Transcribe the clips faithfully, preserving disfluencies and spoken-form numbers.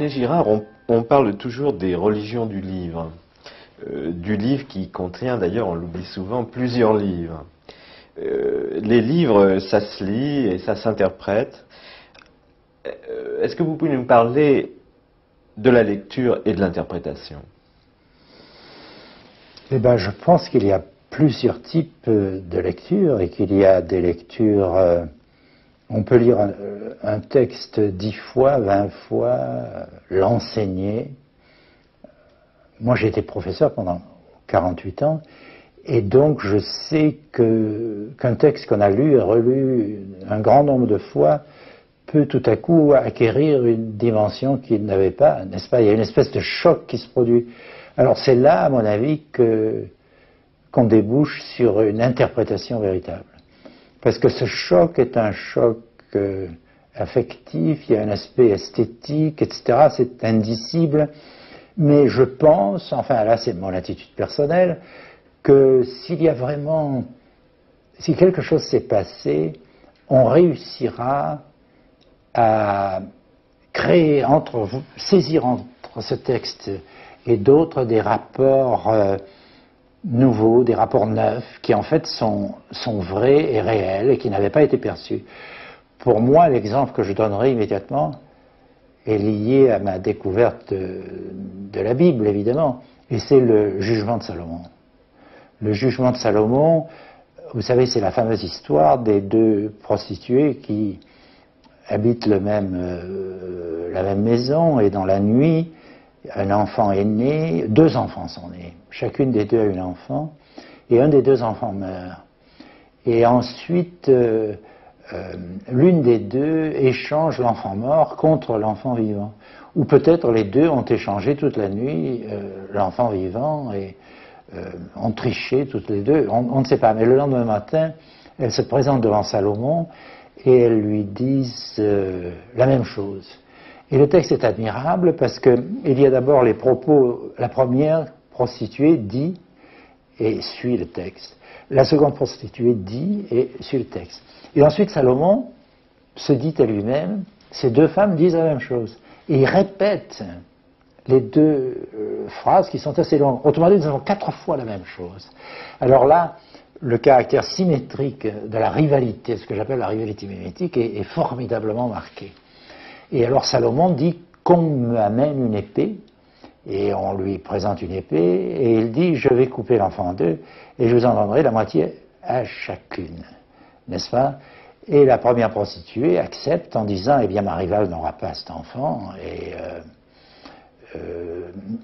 René Girard, on, on parle toujours des religions du livre, euh, du livre qui contient d'ailleurs, on l'oublie souvent, plusieurs livres. Euh, les livres, ça se lit et ça s'interprète. Euh, Est-ce que vous pouvez nous parler de la lecture et de l'interprétation? Eh bien, je pense qu'il y a plusieurs types de lectures et qu'il y a des lectures... Euh, on peut lire un, un texte dix fois, vingt fois, euh, l'enseigner. Moi, j'ai été professeur pendant quarante-huit ans, et donc je sais que qu'un texte qu'on a lu et relu un grand nombre de fois peut tout à coup acquérir une dimension qu'il n'avait pas, n'est-ce pas? Il y a une espèce de choc qui se produit. Alors c'est là, à mon avis, que qu'on débouche sur une interprétation véritable. Parce que ce choc est un choc euh, affectif, il y a un aspect esthétique, et cetera. C'est indicible. Mais je pense, enfin là c'est mon attitude personnelle, que s'il y a vraiment, si quelque chose s'est passé, on réussira à créer, entre, saisir entre ce texte et d'autres des rapports euh, nouveaux, des rapports neufs, qui en fait sont, sont vrais et réels et qui n'avaient pas été perçus. Pour moi, l'exemple que je donnerai immédiatement est lié à ma découverte de, de la Bible, évidemment, et c'est le jugement de Salomon. Le jugement de Salomon, vous savez, c'est la fameuse histoire des deux prostituées qui habitent le même, euh, la même maison, et dans la nuit, un enfant est né, deux enfants sont nés, chacune des deux a eu un enfant, et un des deux enfants meurt. Et ensuite, euh, euh, l'une des deux échange l'enfant mort contre l'enfant vivant. Ou peut-être les deux ont échangé toute la nuit euh, l'enfant vivant et euh, ont triché toutes les deux, on, on ne sait pas. Mais le lendemain matin, elles se présentent devant Salomon et elles lui disent euh, la même chose. Et le texte est admirable parce qu'il y a d'abord les propos, la première prostituée dit et suit le texte. La seconde prostituée dit et suit le texte. Et ensuite Salomon se dit à lui-même, ces deux femmes disent la même chose. Et il répète les deux euh, phrases qui sont assez longues. Autrement dit, nous avons quatre fois la même chose. Alors là, le caractère symétrique de la rivalité, ce que j'appelle la rivalité mimétique, est, est formidablement marqué. Et alors Salomon dit qu'on m'amène une épée, et on lui présente une épée, et il dit je vais couper l'enfant en deux, et je vous en donnerai la moitié à chacune, n'est-ce pas? Et la première prostituée accepte en disant eh bien ma rivale n'aura pas cet enfant, et euh, euh,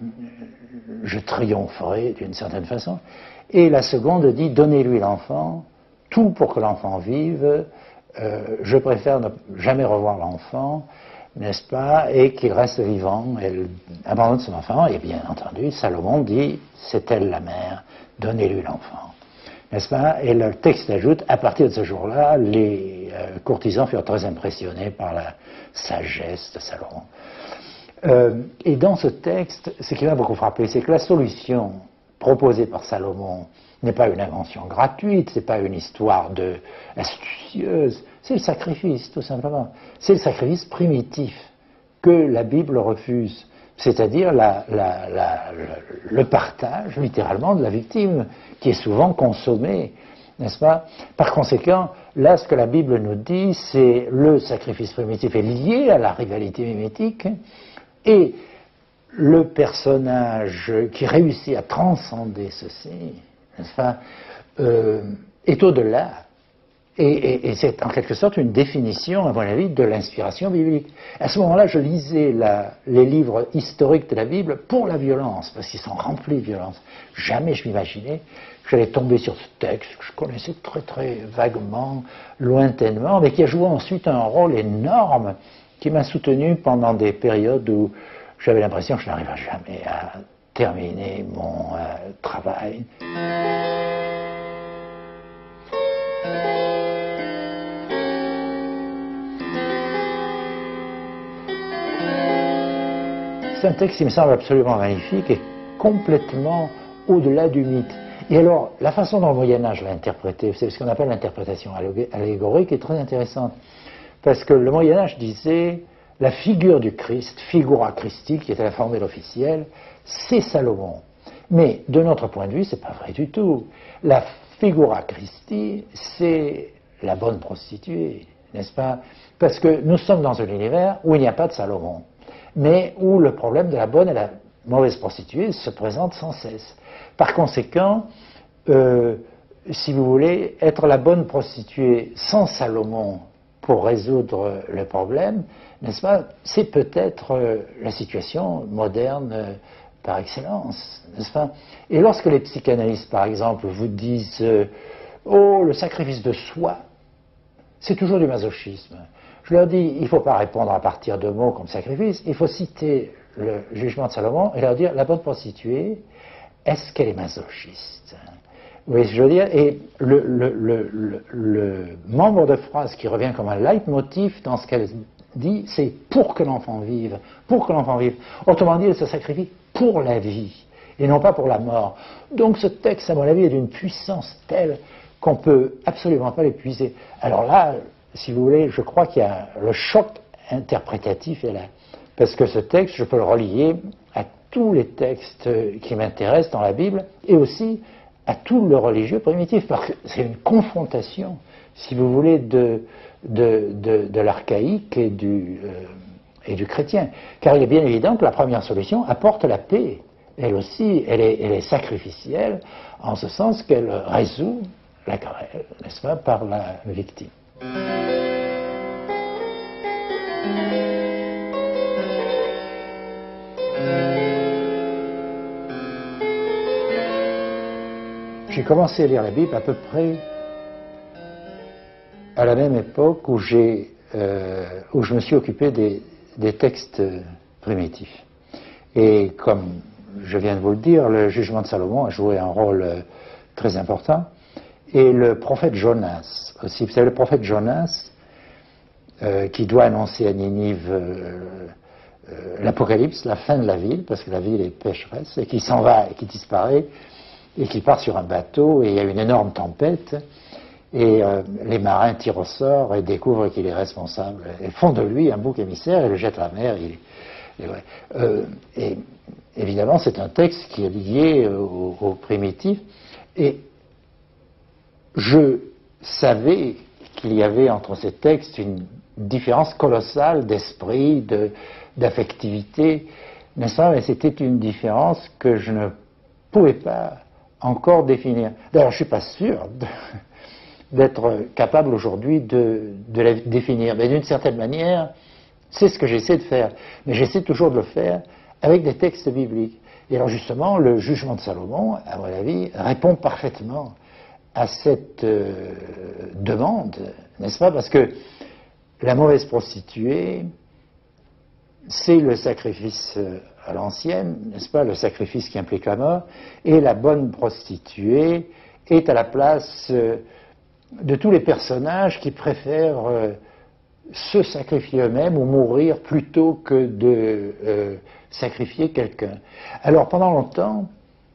je triompherai d'une certaine façon. Et la seconde dit donnez-lui l'enfant, tout pour que l'enfant vive, euh, je préfère ne jamais revoir l'enfant, n'est-ce pas, et qu'il reste vivant. Elle abandonne son enfant, et bien entendu, Salomon dit, c'est elle la mère, donnez-lui l'enfant. N'est-ce pas? Et le texte ajoute, à partir de ce jour-là, les euh, courtisans furent très impressionnés par la sagesse de Salomon. Euh, et dans ce texte, ce qui m'a beaucoup frappé, c'est que la solution proposée par Salomon n'est pas une invention gratuite, c'est pas une histoire de astucieuse, c'est le sacrifice, tout simplement. C'est le sacrifice primitif que la Bible refuse, c'est-à-dire la, la, la, le partage, littéralement, de la victime, qui est souvent consommée, n'est-ce pas? Par conséquent, là, ce que la Bible nous dit, c'est le sacrifice primitif est lié à la rivalité mimétique, et le personnage qui réussit à transcender ceci, n'est-ce pas, euh, est au-delà. Et, et, et c'est en quelque sorte une définition, à mon avis, de l'inspiration biblique. À ce moment-là, je lisais la, les livres historiques de la Bible pour la violence, parce qu'ils sont remplis de violence. Jamais je m'imaginais que j'allais tomber sur ce texte que je connaissais très très vaguement, lointainement, mais qui a joué ensuite un rôle énorme, qui m'a soutenu pendant des périodes où j'avais l'impression que je n'arriverais jamais à terminer mon euh, travail. C'est un texte qui me semble absolument magnifique et complètement au-delà du mythe. Et alors, la façon dont le Moyen-Âge l'a interprété, c'est ce qu'on appelle l'interprétation allégorique, est très intéressante. Parce que le Moyen-Âge disait, la figure du Christ, figura Christi, qui était la formule officielle, c'est Salomon. Mais de notre point de vue, c'est pas vrai du tout. La figura Christi, c'est la bonne prostituée, n'est-ce pas? Parce que nous sommes dans un univers où il n'y a pas de Salomon, mais où le problème de la bonne et la mauvaise prostituée se présente sans cesse. Par conséquent, euh, si vous voulez, être la bonne prostituée sans Salomon pour résoudre le problème, n'est-ce pas? C'est peut-être euh, la situation moderne euh, par excellence, n'est-ce pas? Et lorsque les psychanalystes, par exemple, vous disent euh, « Oh, le sacrifice de soi », c'est toujours du masochisme. Je leur dis, il ne faut pas répondre à partir de mots comme sacrifice, il faut citer le jugement de Salomon et leur dire, la bonne prostituée, est-ce qu'elle est masochiste? Vous voyez ce que je veux dire? Et le, le, le, le, le membre de phrase qui revient comme un leitmotiv dans ce qu'elle dit, c'est pour que l'enfant vive, pour que l'enfant vive. Autrement dit, elle se sacrifie pour la vie, et non pas pour la mort. Donc ce texte, à mon avis, est d'une puissance telle qu'on ne peut absolument pas l'épuiser. Alors là, si vous voulez, je crois qu'il y a le choc interprétatif est là. Parce que ce texte, je peux le relier à tous les textes qui m'intéressent dans la Bible, et aussi à tout le religieux primitif, parce que c'est une confrontation, si vous voulez, de, de, de, de l'archaïque et du, euh, et du chrétien. Car il est bien évident que la première solution apporte la paix. Elle aussi, elle est, elle est sacrificielle, en ce sens qu'elle résout la querelle, n'est-ce pas, par la victime. J'ai commencé à lire la Bible à peu près à la même époque où, j'ai, euh, où je me suis occupé des, des textes primitifs. Et comme je viens de vous le dire, le jugement de Salomon a joué un rôle euh, très important. Et le prophète Jonas aussi. Vous savez, le prophète Jonas, euh, qui doit annoncer à Ninive euh, euh, l'Apocalypse, la fin de la ville, parce que la ville est pécheresse, et qui s'en va et qui disparaît, et qui part sur un bateau, et il y a une énorme tempête, et euh, les marins tirent au sort et découvrent qu'il est responsable, et font de lui un bouc émissaire, et le jettent à la mer. Il, et, ouais. euh, et évidemment, c'est un texte qui est lié au, au primitif, et je savais qu'il y avait entre ces textes une différence colossale d'esprit, de, d'affectivité, n'est-ce pas? Mais c'était une différence que je ne pouvais pas encore définir. D'ailleurs, je ne suis pas sûr de, d'être capable aujourd'hui de, de la définir. Mais d'une certaine manière, c'est ce que j'essaie de faire. Mais j'essaie toujours de le faire avec des textes bibliques. Et alors justement, le jugement de Salomon, à mon avis, répond parfaitement à cette euh, demande, n'est-ce pas? Parce que la mauvaise prostituée, c'est le sacrifice à l'ancienne, n'est-ce pas? Le sacrifice qui implique la mort, et la bonne prostituée est à la place euh, de tous les personnages qui préfèrent euh, se sacrifier eux-mêmes ou mourir plutôt que de euh, sacrifier quelqu'un. Alors pendant longtemps,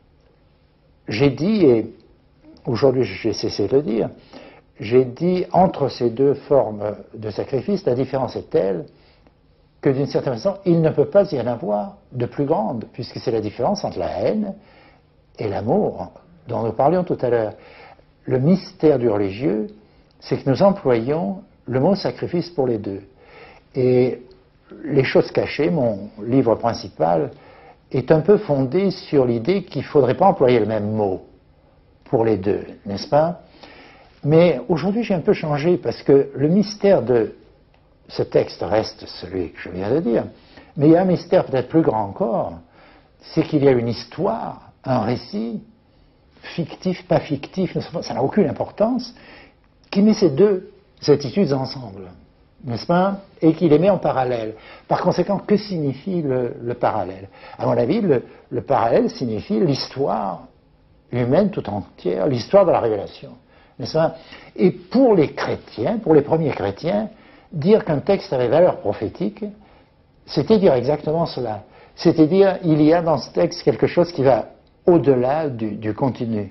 j'ai dit, et aujourd'hui j'ai cessé de le dire, j'ai dit entre ces deux formes de sacrifice, la différence est telle que d'une certaine façon, il ne peut pas y en avoir de plus grande, puisque c'est la différence entre la haine et l'amour dont nous parlions tout à l'heure. Le mystère du religieux, c'est que nous employons le mot sacrifice pour les deux. Et Les choses cachées, mon livre principal, est un peu fondé sur l'idée qu'il ne faudrait pas employer le même mot pour les deux, n'est-ce pas? Mais aujourd'hui, j'ai un peu changé, parce que le mystère de ce texte reste celui que je viens de dire, mais il y a un mystère peut-être plus grand encore, c'est qu'il y a une histoire, un récit, fictif, pas fictif, ça n'a aucune importance, qui met ces deux attitudes ensemble, n'est-ce pas? Et qui les met en parallèle. Par conséquent, que signifie le, le parallèle? À mon avis, le, le parallèle signifie l'histoire humaine tout entière, l'histoire de la révélation, n'est-ce pas? Et pour les chrétiens, pour les premiers chrétiens, dire qu'un texte avait valeur prophétique, c'était dire exactement cela. C'était dire, il y a dans ce texte quelque chose qui va au-delà du, du continu.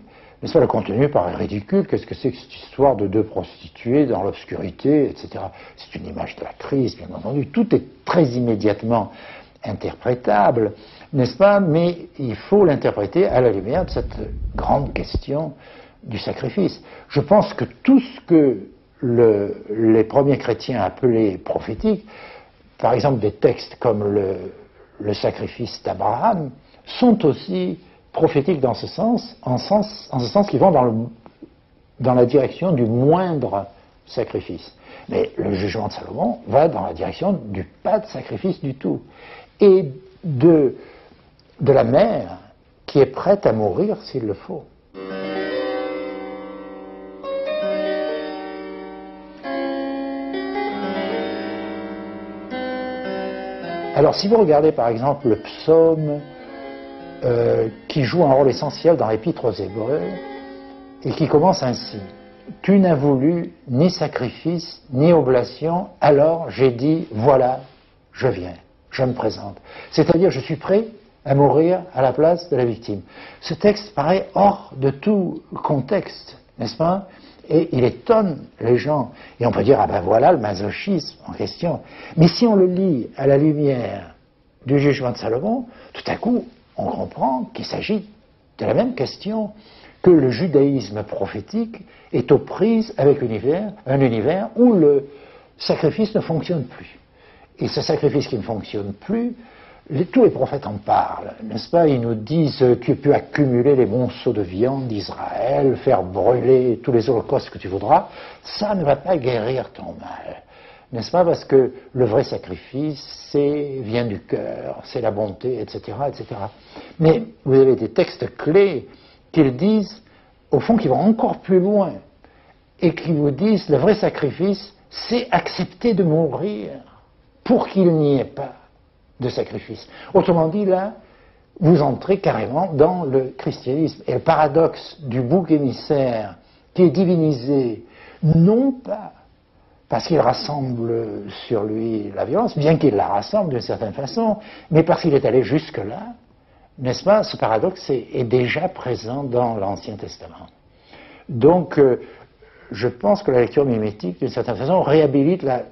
Mais ça, le contenu paraît ridicule. Qu'est-ce que c'est que cette histoire de deux prostituées dans l'obscurité, et cetera. C'est une image de la crise, bien entendu. Tout est très immédiatement interprétable, n'est-ce pas? Mais il faut l'interpréter à la lumière de cette grande question du sacrifice. Je pense que tout ce que le, les premiers chrétiens appelaient prophétique, par exemple des textes comme le, le sacrifice d'Abraham, sont aussi prophétiques dans ce sens, en, sens, en ce sens qu'ils vont dans, le, dans la direction du moindre sacrifice. Mais le jugement de Salomon va dans la direction du pas de sacrifice du tout. Et de, de la mère qui est prête à mourir s'il le faut. Alors si vous regardez par exemple le psaume euh, qui joue un rôle essentiel dans l'épître aux Hébreux et qui commence ainsi: tu n'as voulu ni sacrifice ni oblation, alors j'ai dit voilà, je viens, je me présente. C'est-à-dire je suis prêt à mourir à la place de la victime. Ce texte paraît hors de tout contexte, n'est-ce pas? Et il étonne les gens. Et on peut dire, ah ben voilà le masochisme en question. Mais si on le lit à la lumière du jugement de Salomon, tout à coup, on comprend qu'il s'agit de la même question, que le judaïsme prophétique est aux prises avec l'univers, un univers où le sacrifice ne fonctionne plus. Et ce sacrifice qui ne fonctionne plus, les, tous les prophètes en parlent, n'est-ce pas? Ils nous disent « tu peux accumuler les monceaux de viande d'Israël, faire brûler tous les holocaustes que tu voudras, ça ne va pas guérir ton mal. » N'est-ce pas? Parce que le vrai sacrifice, c'est vient du cœur, c'est la bonté, et cetera, et cetera. Mais vous avez des textes clés qui disent, au fond, qui vont encore plus loin, et qui vous disent le vrai sacrifice, c'est accepter de mourir pour qu'il n'y ait pas de sacrifice. Autrement dit, là, vous entrez carrément dans le christianisme. Et le paradoxe du bouc émissaire qui est divinisé, non pas parce qu'il rassemble sur lui la violence, bien qu'il la rassemble d'une certaine façon, mais parce qu'il est allé jusque-là, n'est-ce pas? Ce paradoxe est, est déjà présent dans l'Ancien Testament. Donc, euh, je pense que la lecture mimétique, d'une certaine façon, réhabilite la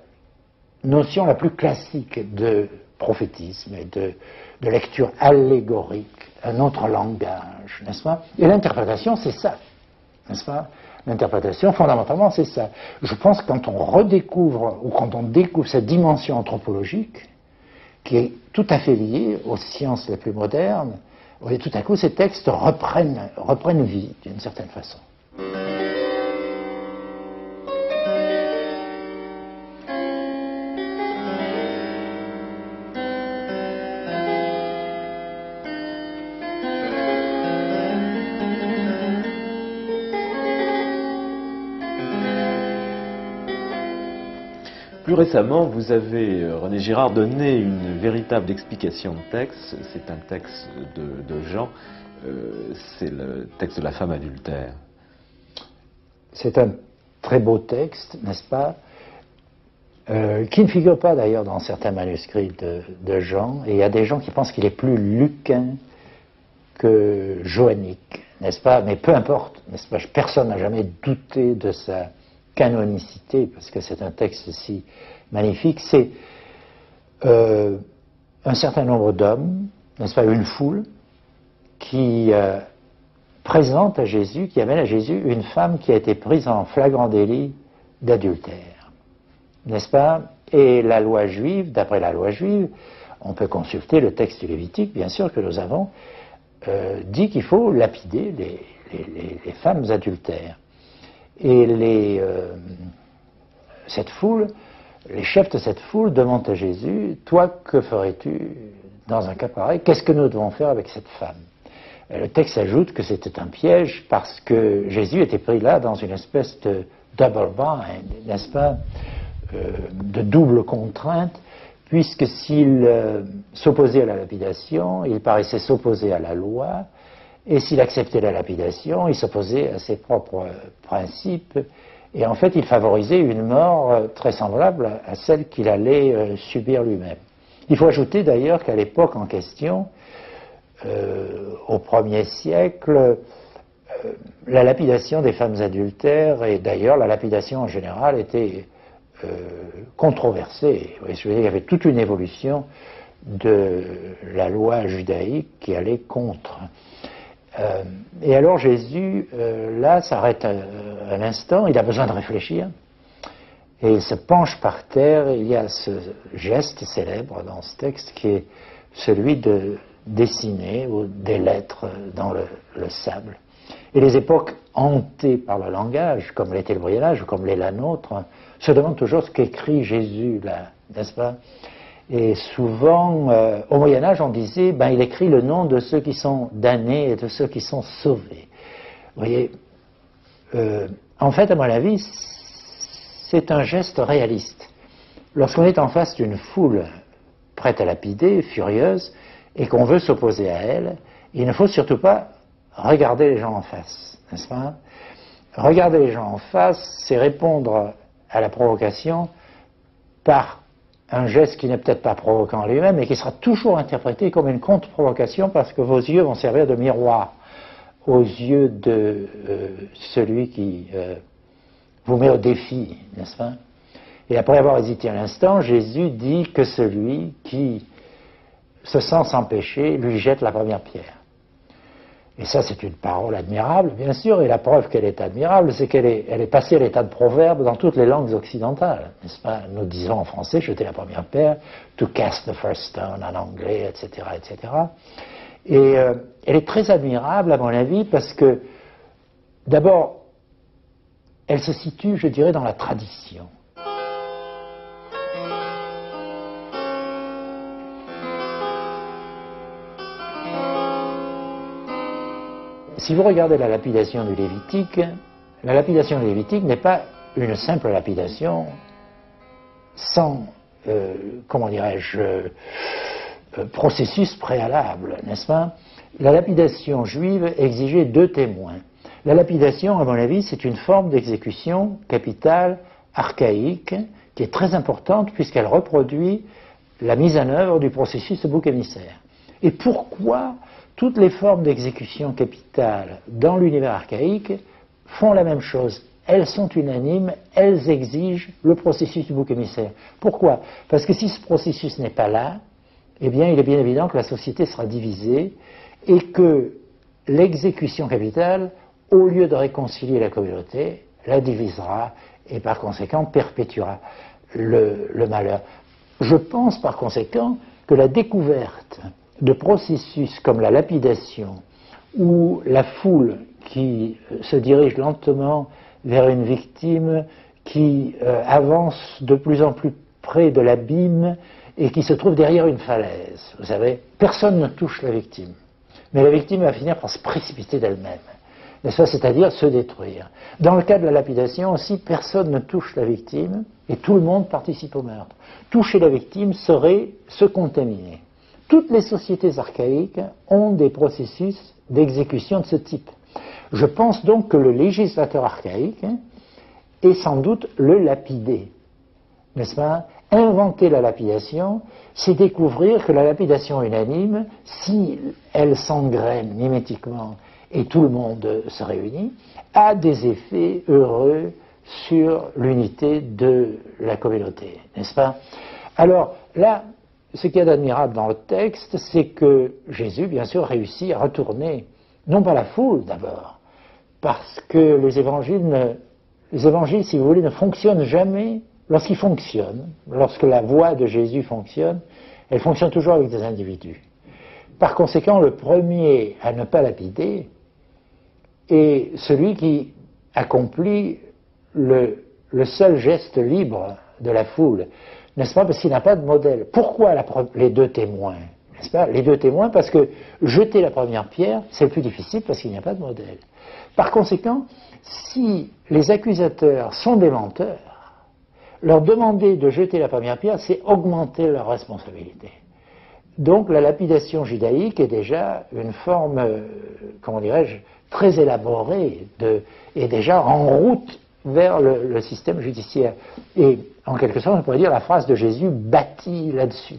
notion la plus classique de prophétisme et de, de lecture allégorique, un autre langage, n'est-ce pas? Et l'interprétation, c'est ça, n'est-ce pas? L'interprétation, fondamentalement, c'est ça. Je pense que quand on redécouvre, ou quand on découvre cette dimension anthropologique, qui est tout à fait liée aux sciences les plus modernes, et tout à coup, ces textes reprennent, reprennent vie, d'une certaine façon. Plus récemment, vous avez, René Girard, donné une véritable explication de texte. C'est un texte de, de Jean, euh, c'est le texte de la femme adultère. C'est un très beau texte, n'est-ce pas, euh, qui ne figure pas d'ailleurs dans certains manuscrits de, de Jean, et il y a des gens qui pensent qu'il est plus lucain que joannique, n'est-ce pas? Mais peu importe, n'est-ce pas? Personne n'a jamais douté de sa canonicité, parce que c'est un texte si magnifique. C'est euh, un certain nombre d'hommes, n'est-ce pas, une foule, qui euh, présente à Jésus, qui amène à Jésus une femme qui a été prise en flagrant délit d'adultère, n'est-ce pas? Et la loi juive, d'après la loi juive, on peut consulter le texte lévitique, bien sûr, que nous avons, euh, dit qu'il faut lapider les, les, les, les femmes adultères. Et les, euh, cette foule, les chefs de cette foule demandent à Jésus, toi, que ferais-tu dans un cas pareil? Qu'est-ce que nous devons faire avec cette femme? Et le texte ajoute que c'était un piège parce que Jésus était pris là dans une espèce de double bind, n'est-ce pas, euh, de double contrainte, puisque s'il euh, s'opposait à la lapidation, il paraissait s'opposer à la loi, et s'il acceptait la lapidation, il s'opposait à ses propres principes, et en fait il favorisait une mort très semblable à celle qu'il allait subir lui-même. Il faut ajouter d'ailleurs qu'à l'époque en question, euh, au premier siècle, euh, la lapidation des femmes adultères, et d'ailleurs la lapidation en général, était euh, controversée. Vous voyez, je veux dire, il y avait toute une évolution de la loi judaïque qui allait contre. Euh, et alors Jésus, euh, là, s'arrête un, un instant, il a besoin de réfléchir, et il se penche par terre, et il y a ce geste célèbre dans ce texte qui est celui de dessiner ou des lettres dans le, le sable. Et les époques hantées par le langage, comme l'était le Moyen-Âge, ou comme l'est la nôtre, se demandent toujours ce qu'écrit Jésus là, n'est-ce pas? Et souvent, euh, au Moyen-Âge, on disait, ben, il écrit le nom de ceux qui sont damnés et de ceux qui sont sauvés. Vous voyez, euh, en fait, à mon avis, c'est un geste réaliste. Lorsqu'on est en face d'une foule prête à lapider, furieuse, et qu'on veut s'opposer à elle, il ne faut surtout pas regarder les gens en face, n'est-ce pas? Regarder les gens en face, c'est répondre à la provocation par un geste qui n'est peut-être pas provoquant en lui-même, mais qui sera toujours interprété comme une contre-provocation parce que vos yeux vont servir de miroir aux yeux de euh, celui qui euh, vous met au défi, n'est-ce pas? Et après avoir hésité un instant, Jésus dit que celui qui se sent sans péché lui jette la première pierre. Et ça, c'est une parole admirable, bien sûr, et la preuve qu'elle est admirable, c'est qu'elle est, elle est passée à l'état de proverbe dans toutes les langues occidentales, n'est-ce pas? Nous disons en français, jeter la première pierre, to cast the first stone en anglais, et cetera, et cetera. Et euh, elle est très admirable, à mon avis, parce que, d'abord, elle se situe, je dirais, dans la tradition. Si vous regardez la lapidation du Lévitique, la lapidation du Lévitique n'est pas une simple lapidation sans, euh, comment dirais-je, euh, processus préalable, n'est-ce pas? La lapidation juive exigeait deux témoins. La lapidation, à mon avis, c'est une forme d'exécution capitale archaïque qui est très importante puisqu'elle reproduit la mise en œuvre du processus de bouc émissaire. Et pourquoi toutes les formes d'exécution capitale dans l'univers archaïque font la même chose? Elles sont unanimes, elles exigent le processus du bouc émissaire. Pourquoi? Parce que si ce processus n'est pas là, eh bien, il est bien évident que la société sera divisée et que l'exécution capitale, au lieu de réconcilier la communauté, la divisera et par conséquent perpétuera le, le malheur. Je pense par conséquent que la découverte de processus comme la lapidation ou la foule qui se dirige lentement vers une victime qui euh, avance de plus en plus près de l'abîme et qui se trouve derrière une falaise. Vous savez, personne ne touche la victime, mais la victime va finir par se précipiter d'elle-même, n'est-ce pas? C'est-à-dire se détruire. Dans le cas de la lapidation aussi, personne ne touche la victime et tout le monde participe au meurtre. Toucher la victime serait se contaminer. Toutes les sociétés archaïques ont des processus d'exécution de ce type. Je pense donc que le législateur archaïque hein, est sans doute le lapidé, n'est-ce pas? Inventer la lapidation, c'est découvrir que la lapidation unanime, si elle s'engraine mimétiquement et tout le monde se réunit, a des effets heureux sur l'unité de la communauté, n'est-ce pas? Alors là, ce qu'il y a d'admirable dans le texte, c'est que Jésus, bien sûr, réussit à retourner, non pas la foule d'abord, parce que les évangiles, ne, les évangiles, si vous voulez, ne fonctionnent jamais lorsqu'ils fonctionnent, lorsque la voix de Jésus fonctionne, elle fonctionne toujours avec des individus. Par conséquent, le premier à ne pas lapider est celui qui accomplit le, le seul geste libre de la foule. N'est-ce pas? Parce qu'il n'a pas de modèle. Pourquoi la, les deux témoins? N'est-ce pas? Les deux témoins, parce que jeter la première pierre, c'est le plus difficile parce qu'il n'y a pas de modèle. Par conséquent, si les accusateurs sont des menteurs, leur demander de jeter la première pierre, c'est augmenter leur responsabilité. Donc la lapidation judaïque est déjà une forme, euh, comment dirais-je, très élaborée, de, et déjà en route vers le, le système judiciaire. Et en quelque sorte, on pourrait dire la phrase de Jésus bâtit là-dessus.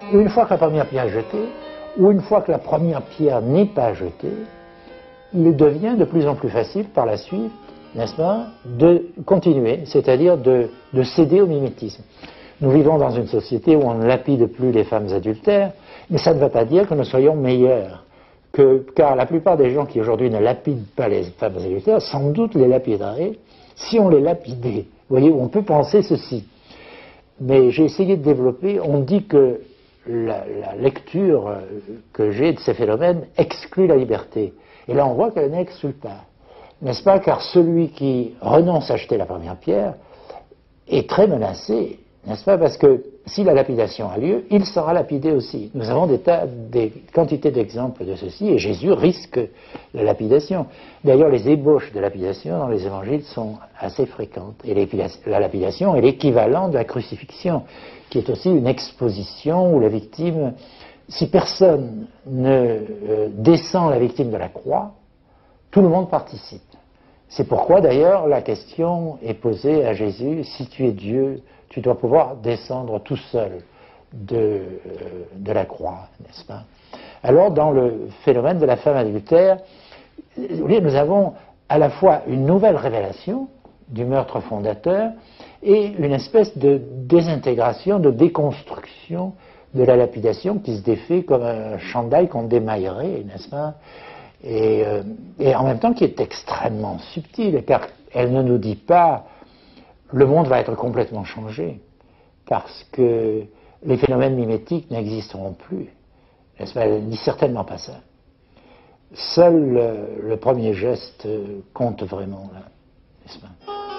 une fois que la première pierre est jetée, ou une fois que la première pierre n'est pas jetée, il devient de plus en plus facile par la suite, n'est-ce pas, de continuer, c'est-à-dire de, de céder au mimétisme. Nous vivons dans une société où on ne lapide plus les femmes adultères, mais ça ne veut pas dire que nous soyons meilleurs. Que, car la plupart des gens qui aujourd'hui ne lapident pas les femmes adultères, sans doute les lapideraient si on les lapidait. Vous voyez, on peut penser ceci. Mais j'ai essayé de développer, on dit que la, la lecture que j'ai de ces phénomènes exclut la liberté. Et là on voit qu'elle n'exclut pas. N'est-ce pas? Car celui qui renonce à jeter la première pierre est très menacé. N'est-ce pas? Parce que si la lapidation a lieu, il sera lapidé aussi. Nous avons des, tas, des quantités d'exemples de ceci, et Jésus risque la lapidation. D'ailleurs, les ébauches de lapidation dans les évangiles sont assez fréquentes. Et la lapidation est l'équivalent de la crucifixion, qui est aussi une exposition où la victime, si personne ne euh, descend la victime de la croix, tout le monde participe. C'est pourquoi d'ailleurs la question est posée à Jésus, si tu es Dieu, tu dois pouvoir descendre tout seul de, euh, de la croix, n'est-ce pas? Alors, dans le phénomène de la femme adultère, nous avons à la fois une nouvelle révélation du meurtre fondateur et une espèce de désintégration, de déconstruction de la lapidation qui se défait comme un chandail qu'on démaillerait, n'est-ce pas? Et, euh, et en même temps qui est extrêmement subtile, car elle ne nous dit pas le monde va être complètement changé, parce que les phénomènes mimétiques n'existeront plus. N'est-ce pas? Elle ne dit certainement pas ça. Seul euh, le premier geste euh, compte vraiment, là, n'est-ce pas?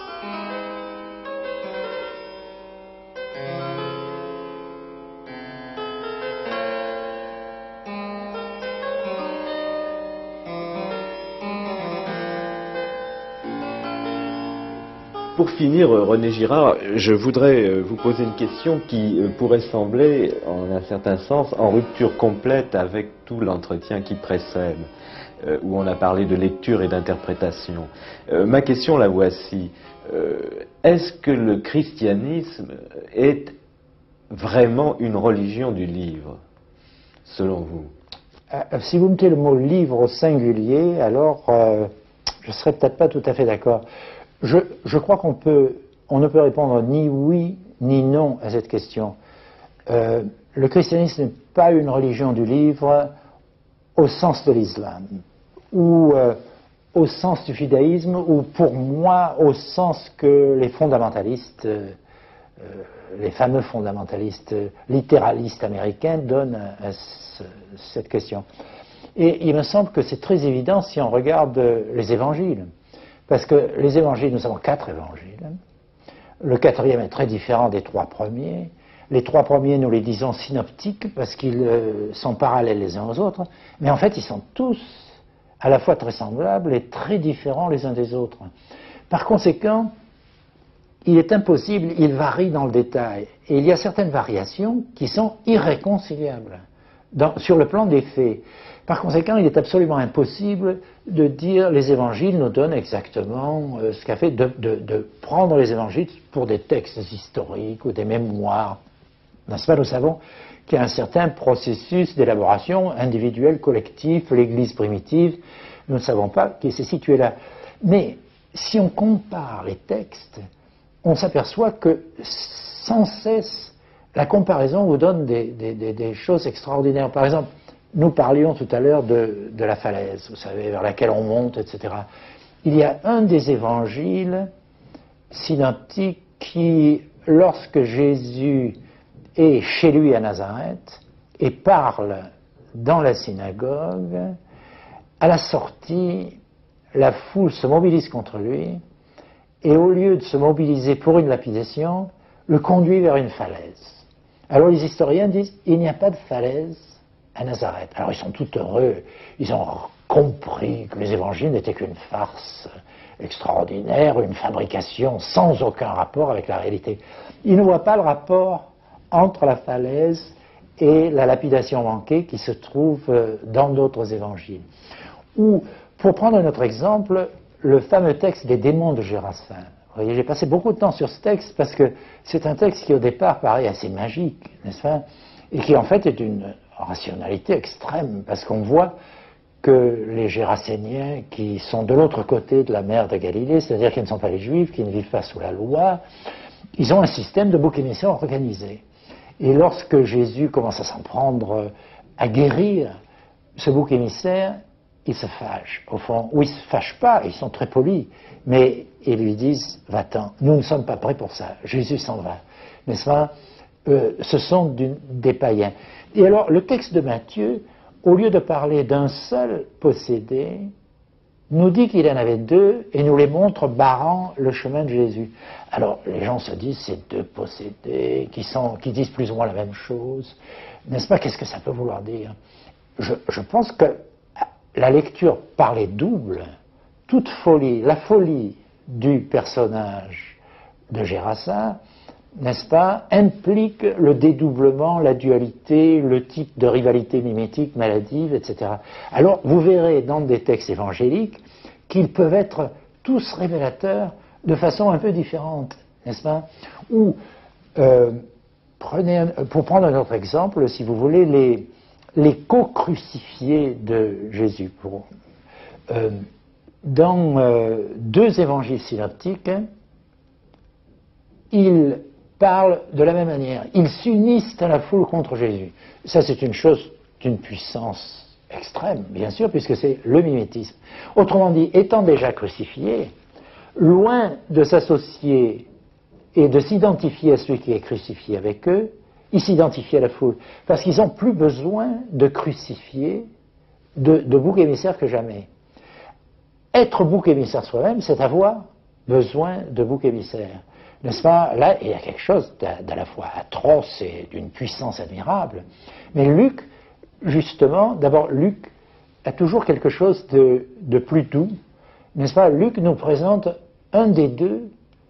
Pour finir, René Girard, je voudrais vous poser une question qui pourrait sembler, en un certain sens, en rupture complète avec tout l'entretien qui précède, où on a parlé de lecture et d'interprétation. Ma question, la voici. Est-ce que le christianisme est vraiment une religion du livre, selon vous? Si vous mettez le mot livre au singulier, alors euh, je ne serais peut-être pas tout à fait d'accord. Je, je crois qu'on peut, on ne peut répondre ni oui ni non à cette question. Euh, le christianisme n'est pas une religion du livre au sens de l'islam, ou euh, au sens du judaïsme, ou pour moi au sens que les fondamentalistes, euh, les fameux fondamentalistes littéralistes américains donnent à, à ce, cette question. Et il me semble que c'est très évident si on regarde les évangiles. Parce que les évangiles, nous avons quatre évangiles. Le quatrième est très différent des trois premiers. Les trois premiers, nous les disons synoptiques parce qu'ils sont parallèles les uns aux autres. Mais en fait, ils sont tous à la fois très semblables et très différents les uns des autres. Par conséquent, il est impossible, il varie dans le détail. Et il y a certaines variations qui sont irréconciliables dans, sur le plan des faits. Par conséquent, il est absolument impossible de dire les évangiles nous donnent exactement euh, ce qu'a fait de, de, de prendre les évangiles pour des textes historiques ou des mémoires. N'est-ce pas? Nous savons qu'il y a un certain processus d'élaboration individuelle, collectif, l'Église primitive, nous ne savons pas qui s'est situé là. Mais si on compare les textes, on s'aperçoit que sans cesse, la comparaison vous donne des, des, des, des choses extraordinaires. Par exemple, nous parlions tout à l'heure de, de la falaise, vous savez, vers laquelle on monte, et cetera. Il y a un des évangiles synoptiques qui, lorsque Jésus est chez lui à Nazareth et parle dans la synagogue, à la sortie, la foule se mobilise contre lui et au lieu de se mobiliser pour une lapidation, le conduit vers une falaise. Alors les historiens disent, il n'y a pas de falaise à Nazareth. Alors ils sont tout heureux, ils ont compris que les évangiles n'étaient qu'une farce extraordinaire, une fabrication sans aucun rapport avec la réalité. Ils ne voient pas le rapport entre la falaise et la lapidation manquée qui se trouve dans d'autres évangiles. Ou, pour prendre un autre exemple, le fameux texte des démons de Gérassin. Vous voyez, j'ai passé beaucoup de temps sur ce texte parce que c'est un texte qui au départ paraît assez magique, n'est-ce pas? et qui en fait est une rationalité extrême, parce qu'on voit que les Gérasséniens, qui sont de l'autre côté de la mer de Galilée, c'est-à-dire qui ne sont pas les Juifs, qui ne vivent pas sous la loi, ils ont un système de bouc émissaire organisé. Et lorsque Jésus commence à s'en prendre à guérir ce bouc émissaire, ils se fâchent, au fond. Ou ils ne se fâchent pas, ils sont très polis, mais ils lui disent, va-t'en, nous ne sommes pas prêts pour ça, Jésus s'en va. N'est-ce pas? euh, Ce sont du, des païens. Et alors, le texte de Matthieu, au lieu de parler d'un seul possédé, nous dit qu'il y en avait deux et nous les montre barrant le chemin de Jésus. Alors, les gens se disent, c'est deux possédés qui, sont, qui disent plus ou moins la même chose. N'est-ce pas? Qu'est-ce que ça peut vouloir dire? je, je pense que la lecture par les doubles, toute folie, la folie du personnage de Gérasa, n'est-ce pas, implique le dédoublement, la dualité, le type de rivalité mimétique, maladive, et cetera. Alors, vous verrez dans des textes évangéliques qu'ils peuvent être tous révélateurs de façon un peu différente, n'est-ce pas? Ou, euh, prenez un, pour prendre un autre exemple, si vous voulez, les, les co-crucifiés de Jésus. Pour, euh, dans euh, deux évangiles synoptiques, hein, ils parlent de la même manière. Ils s'unissent à la foule contre Jésus. Ça, c'est une chose d'une puissance extrême, bien sûr, puisque c'est le mimétisme. Autrement dit, étant déjà crucifiés, loin de s'associer et de s'identifier à celui qui est crucifié avec eux, ils s'identifient à la foule. Parce qu'ils n'ont plus besoin de crucifier de, de bouc émissaire que jamais. Être bouc émissaire soi-même, c'est avoir besoin de bouc émissaire. N'est-ce pas? Là, il y a quelque chose d'à la fois atroce et d'une puissance admirable. Mais Luc, justement, d'abord, Luc a toujours quelque chose de, de plus doux. N'est-ce pas? Luc nous présente un des deux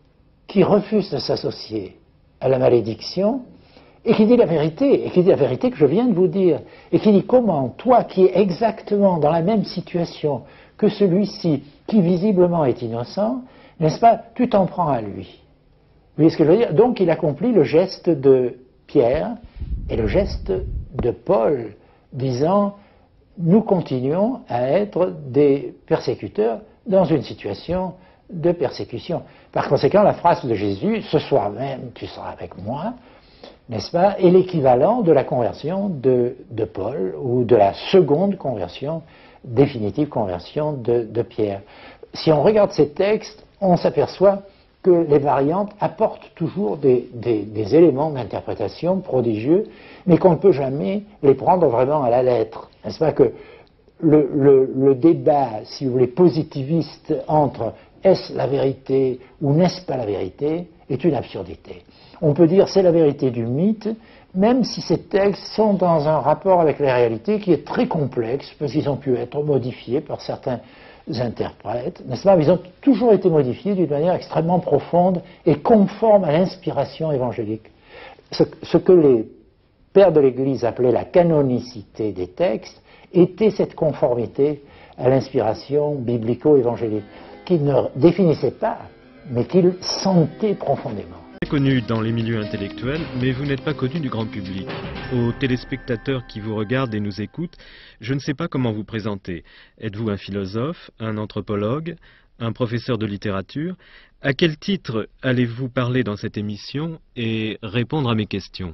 qui refuse de s'associer à la malédiction et qui dit la vérité, et qui dit la vérité que je viens de vous dire, et qui dit comment, toi qui es exactement dans la même situation que celui-ci, qui visiblement est innocent, n'est-ce pas, tu t'en prends à lui. Vous voyez ce que je veux dire? Donc il accomplit le geste de Pierre et le geste de Paul, disant, nous continuons à être des persécuteurs dans une situation de persécution. Par conséquent, la phrase de Jésus, ce soir même tu seras avec moi, n'est-ce pas, est l'équivalent de la conversion de, de Paul, ou de la seconde conversion, définitive conversion de, de Pierre. Si on regarde ces textes, on s'aperçoit que les variantes apportent toujours des, des, des éléments d'interprétation prodigieux, mais qu'on ne peut jamais les prendre vraiment à la lettre. N'est-ce pas que le, le, le débat, si vous voulez, positiviste entre est-ce la vérité ou n'est-ce pas la vérité, est une absurdité. On peut dire c'est la vérité du mythe, même si ces textes sont dans un rapport avec la réalité qui est très complexe, parce qu'ils ont pu être modifiés par certains interprètes, n'est-ce pas? Ils ont toujours été modifiés d'une manière extrêmement profonde et conforme à l'inspiration évangélique. Ce, ce que les pères de l'Église appelaient la canonicité des textes était cette conformité à l'inspiration biblico-évangélique, qu'ils ne définissaient pas, mais qu'ils sentaient profondément. Connu dans les milieux intellectuels, mais vous n'êtes pas connu du grand public. Aux téléspectateurs qui vous regardent et nous écoutent, je ne sais pas comment vous présenter. Êtes-vous un philosophe, un anthropologue, un professeur de littérature? À quel titre allez-vous parler dans cette émission et répondre à mes questions?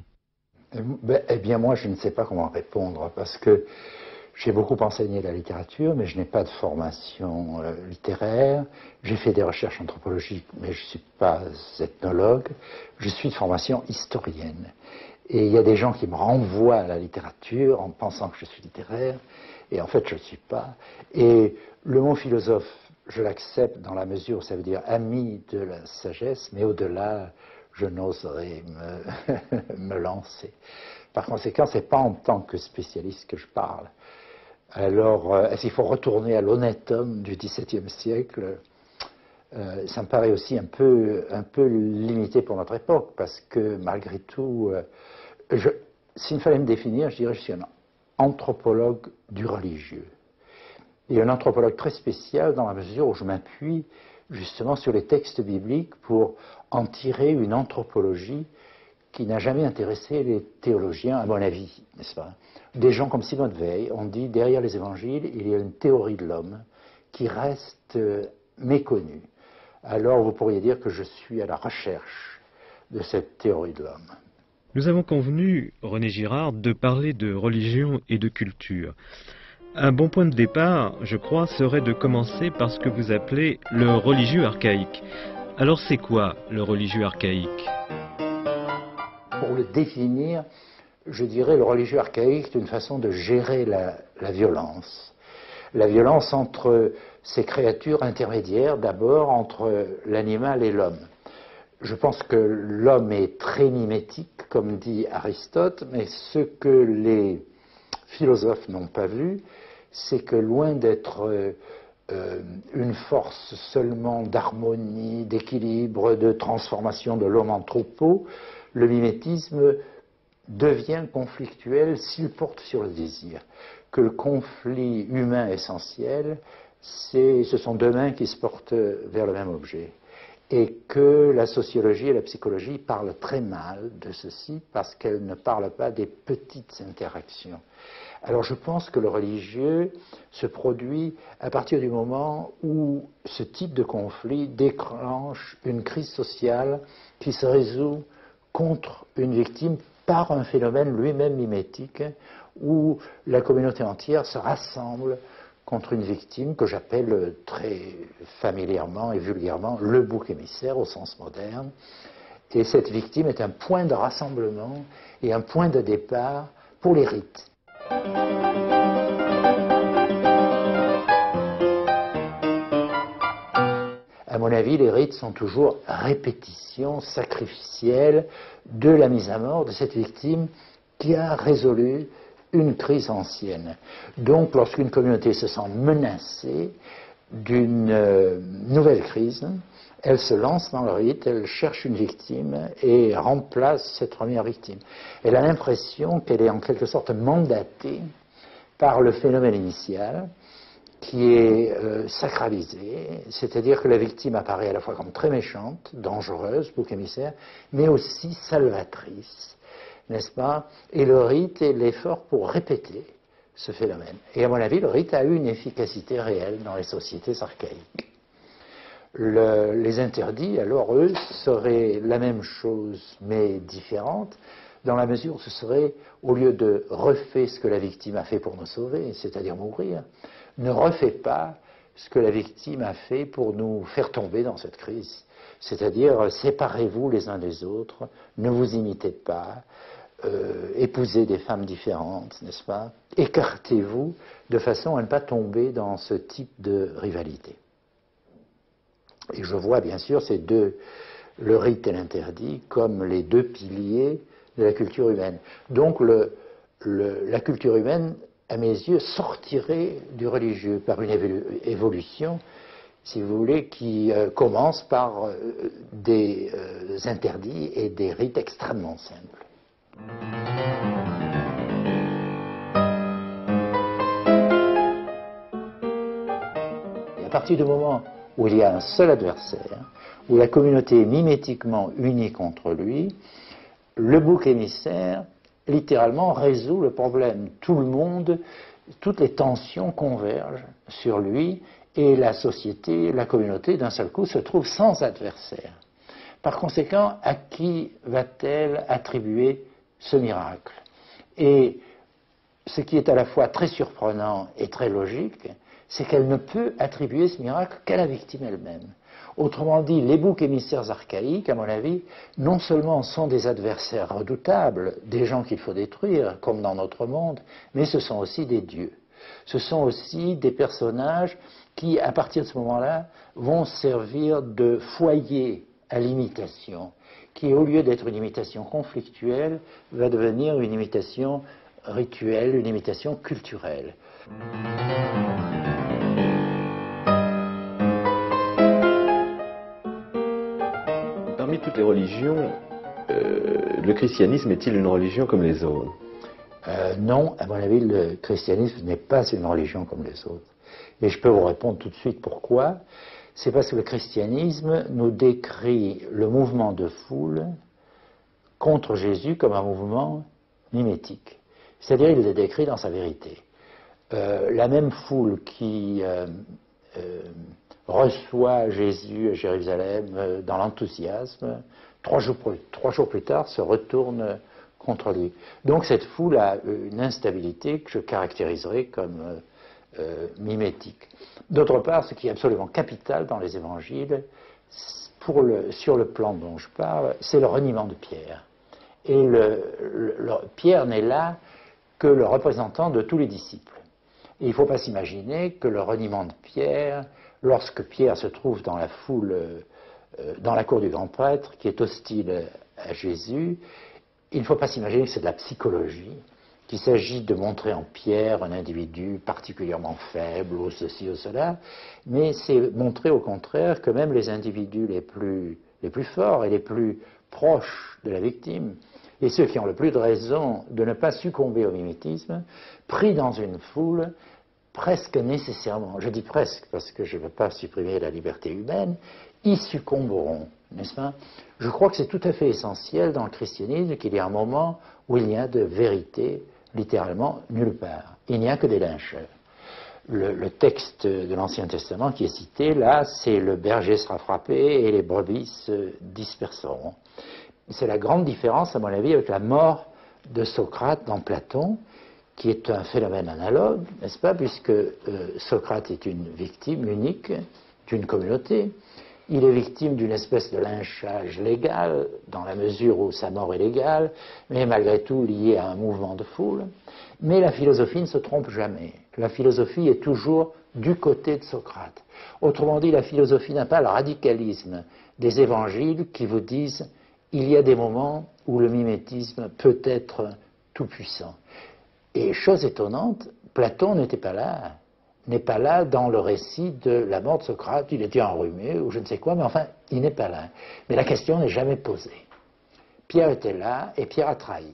Eh bien, moi, je ne sais pas comment répondre, parce que j'ai beaucoup enseigné la littérature, mais je n'ai pas de formation euh, littéraire. J'ai fait des recherches anthropologiques, mais je ne suis pas ethnologue. Je suis de formation historienne. Et il y a des gens qui me renvoient à la littérature en pensant que je suis littéraire, et en fait, je ne suis pas. Et le mot philosophe, je l'accepte dans la mesure où ça veut dire ami de la sagesse, mais au-delà, je n'oserais me, me lancer. Par conséquent, ce n'est pas en tant que spécialiste que je parle. Alors, euh, est-ce qu'il faut retourner à l'honnête homme du dix-septième siècle? euh, Ça me paraît aussi un peu, un peu limité pour notre époque, parce que malgré tout, euh, s'il me fallait me définir, je dirais que je suis un anthropologue du religieux. Et un anthropologue très spécial dans la mesure où je m'appuie justement sur les textes bibliques pour en tirer une anthropologie qui n'a jamais intéressé les théologiens, à mon avis, n'est-ce pas? Des gens comme Simone Weil ont dit, derrière les évangiles, il y a une théorie de l'homme qui reste méconnue. Alors vous pourriez dire que je suis à la recherche de cette théorie de l'homme. Nous avons convenu, René Girard, de parler de religion et de culture. Un bon point de départ, je crois, serait de commencer par ce que vous appelez le religieux archaïque. Alors c'est quoi le religieux archaïque? Pour le définir, je dirais le religieux archaïque est une façon de gérer la, la violence. La violence entre ces créatures intermédiaires, d'abord entre l'animal et l'homme. Je pense que l'homme est très mimétique, comme dit Aristote, mais ce que les philosophes n'ont pas vu, c'est que loin d'être euh, euh, une force seulement d'harmonie, d'équilibre, de transformation de l'homme en troupeau, le mimétisme devient conflictuel s'il porte sur le désir. Que le conflit humain essentiel, c'est, ce sont deux mains qui se portent vers le même objet. Et que la sociologie et la psychologie parlent très mal de ceci parce qu'elles ne parlent pas des petites interactions. Alors je pense que le religieux se produit à partir du moment où ce type de conflit déclenche une crise sociale qui se résout contre une victime par un phénomène lui-même mimétique où la communauté entière se rassemble contre une victime que j'appelle très familièrement et vulgairement le bouc émissaire au sens moderne. Et cette victime est un point de rassemblement et un point de départ pour les rites. À mon avis, les rites sont toujours répétition sacrificielle de la mise à mort de cette victime qui a résolu une crise ancienne. Donc, lorsqu'une communauté se sent menacée d'une euh, nouvelle crise, elle se lance dans le rite, elle cherche une victime et remplace cette première victime. Elle a l'impression qu'elle est en quelque sorte mandatée par le phénomène initial qui est euh, sacralisé, c'est-à-dire que la victime apparaît à la fois comme très méchante, dangereuse, bouc émissaire, mais aussi salvatrice, n'est-ce pas? Et le rite est l'effort pour répéter ce phénomène. Et à mon avis, le rite a eu une efficacité réelle dans les sociétés archaïques. Le, les interdits, alors eux, seraient la même chose, mais différente, dans la mesure où ce serait, au lieu de refaire ce que la victime a fait pour nous sauver, c'est-à-dire mourir, ne refait pas ce que la victime a fait pour nous faire tomber dans cette crise. C'est-à-dire, séparez-vous les uns des autres, ne vous imitez pas, euh, épousez des femmes différentes, n'est-ce pas? Écartez-vous de façon à ne pas tomber dans ce type de rivalité. Et je vois bien sûr ces deux, le rite et l'interdit, comme les deux piliers de la culture humaine. Donc le, le, la culture humaine, à mes yeux, sortirait du religieux par une évolution, si vous voulez, qui euh, commence par euh, des euh, interdits et des rites extrêmement simples. Et à partir du moment où il y a un seul adversaire, où la communauté est mimétiquement unie contre lui, le bouc émissaire, littéralement, résout le problème. Tout le monde, toutes les tensions convergent sur lui et la société, la communauté, d'un seul coup, se trouve sans adversaire. Par conséquent, à qui va-t-elle attribuer ce miracle? Et ce qui est à la fois très surprenant et très logique, c'est qu'elle ne peut attribuer ce miracle qu'à la victime elle-même. Autrement dit, les boucs émissaires archaïques, à mon avis, non seulement sont des adversaires redoutables, des gens qu'il faut détruire, comme dans notre monde, mais ce sont aussi des dieux. Ce sont aussi des personnages qui, à partir de ce moment-là, vont servir de foyer à l'imitation, qui, au lieu d'être une imitation conflictuelle, va devenir une imitation rituelle, une imitation culturelle. Parmi toutes les religions, euh, le christianisme est-il une religion comme les autres? euh, Non, à mon avis, le christianisme n'est pas une religion comme les autres. Et je peux vous répondre tout de suite pourquoi. C'est parce que le christianisme nous décrit le mouvement de foule contre Jésus comme un mouvement mimétique. C'est-à-dire il est décrit dans sa vérité. Euh, la même foule qui euh, euh, reçoit Jésus à Jérusalem euh, dans l'enthousiasme, trois jours, trois jours plus tard se retourne contre lui. Donc cette foule a une instabilité que je caractériserai comme euh, euh, mimétique. D'autre part, ce qui est absolument capital dans les évangiles, pour le, sur le plan dont je parle, c'est le reniement de Pierre. Et le, le, le, Pierre n'est là que le représentant de tous les disciples. Et il ne faut pas s'imaginer que le reniement de Pierre, lorsque Pierre se trouve dans la foule, euh, dans la cour du grand prêtre, qui est hostile à Jésus, il ne faut pas s'imaginer que c'est de la psychologie, qu'il s'agit de montrer en Pierre un individu particulièrement faible, ou ceci ou cela, mais c'est montrer au contraire que même les individus les plus, les plus forts et les plus proches de la victime, et ceux qui ont le plus de raison de ne pas succomber au mimétisme, pris dans une foule, presque nécessairement, je dis presque parce que je ne veux pas supprimer la liberté humaine, y succomberont, n'est-ce pas? Je crois que c'est tout à fait essentiel dans le christianisme qu'il y ait un moment où il n'y a de vérité, littéralement, nulle part. Il n'y a que des lyncheurs. Le, le texte de l'Ancien Testament qui est cité, là, c'est le berger sera frappé et les brebis se disperseront. C'est la grande différence, à mon avis, avec la mort de Socrate dans Platon, qui est un phénomène analogue, n'est-ce pas, puisque euh, Socrate est une victime unique d'une communauté. Il est victime d'une espèce de lynchage légal, dans la mesure où sa mort est légale, mais malgré tout liée à un mouvement de foule. Mais la philosophie ne se trompe jamais. La philosophie est toujours du côté de Socrate. Autrement dit, la philosophie n'a pas le radicalisme des évangiles qui vous disent il y a des moments où le mimétisme peut être tout-puissant. Et chose étonnante, Platon n'était pas là. n'est pas là dans le récit de la mort de Socrate. Il était enrhumé ou je ne sais quoi, mais enfin, il n'est pas là. Mais la question n'est jamais posée. Pierre était là et Pierre a trahi.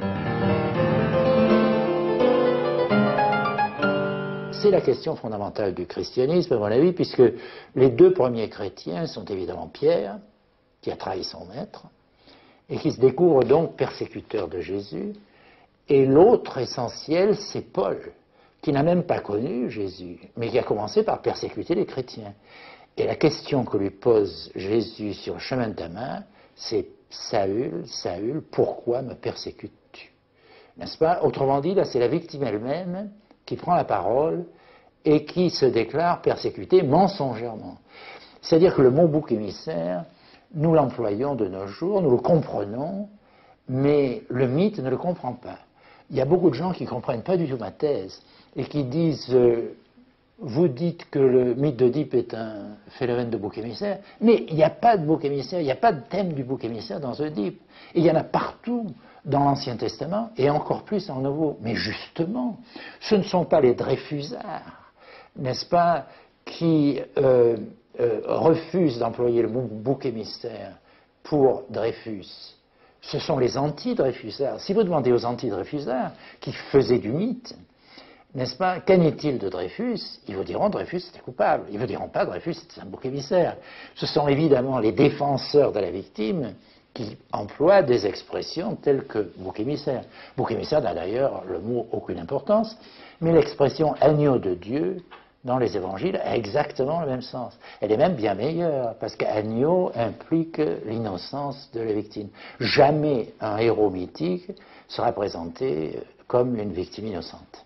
C'est la question fondamentale du christianisme, à mon avis, puisque les deux premiers chrétiens sont évidemment Pierre, qui a trahi son maître, et qui se découvre donc persécuteur de Jésus, et l'autre essentiel, c'est Paul, qui n'a même pas connu Jésus, mais qui a commencé par persécuter les chrétiens. Et la question que lui pose Jésus sur le chemin de Damas, c'est « Saül, Saül, pourquoi me persécutes-tu » N'est-ce pas? Autrement dit, là, c'est la victime elle-même qui prend la parole et qui se déclare persécutée mensongèrement. C'est-à-dire que le mot bouc émissaire, nous l'employons de nos jours, nous le comprenons, mais le mythe ne le comprend pas. Il y a beaucoup de gens qui ne comprennent pas du tout ma thèse et qui disent euh, vous dites que le mythe d'Oedipe est un phénomène de bouc émissaire, mais il n'y a pas de bouc émissaire, il n'y a pas de thème du bouc émissaire dans Oedipe. Et il y en a partout dans l'Ancien Testament et encore plus dans le Nouveau. Mais justement, ce ne sont pas les Dreyfusards, n'est-ce pas, qui euh, euh, refusent d'employer le mot bouc émissaire pour Dreyfus. Ce sont les anti-Dreyfusards. Si vous demandez aux anti-Dreyfusards, qui faisaient du mythe, n'est-ce pas, qu'en est-il de Dreyfus? Ils vous diront Dreyfus était coupable. Ils ne vous diront pas Dreyfus était un bouc émissaire. Ce sont évidemment les défenseurs de la victime qui emploient des expressions telles que bouc émissaire. Bouc émissaire n'a d'ailleurs le mot aucune importance, mais l'expression agneau de Dieu dans les évangiles a exactement le même sens. Elle est même bien meilleure, parce qu'agneau implique l'innocence de la victime. Jamais un héros mythique sera présenté comme une victime innocente.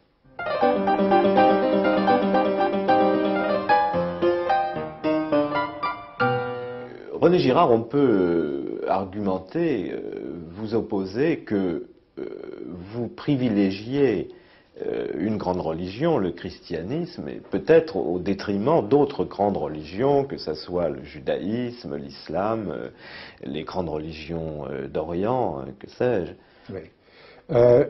René Girard, on peut argumenter, vous opposer que vous privilégiez une grande religion, le christianisme, et peut-être au détriment d'autres grandes religions, que ce soit le judaïsme, l'islam, les grandes religions d'Orient, que sais-je. Oui, euh,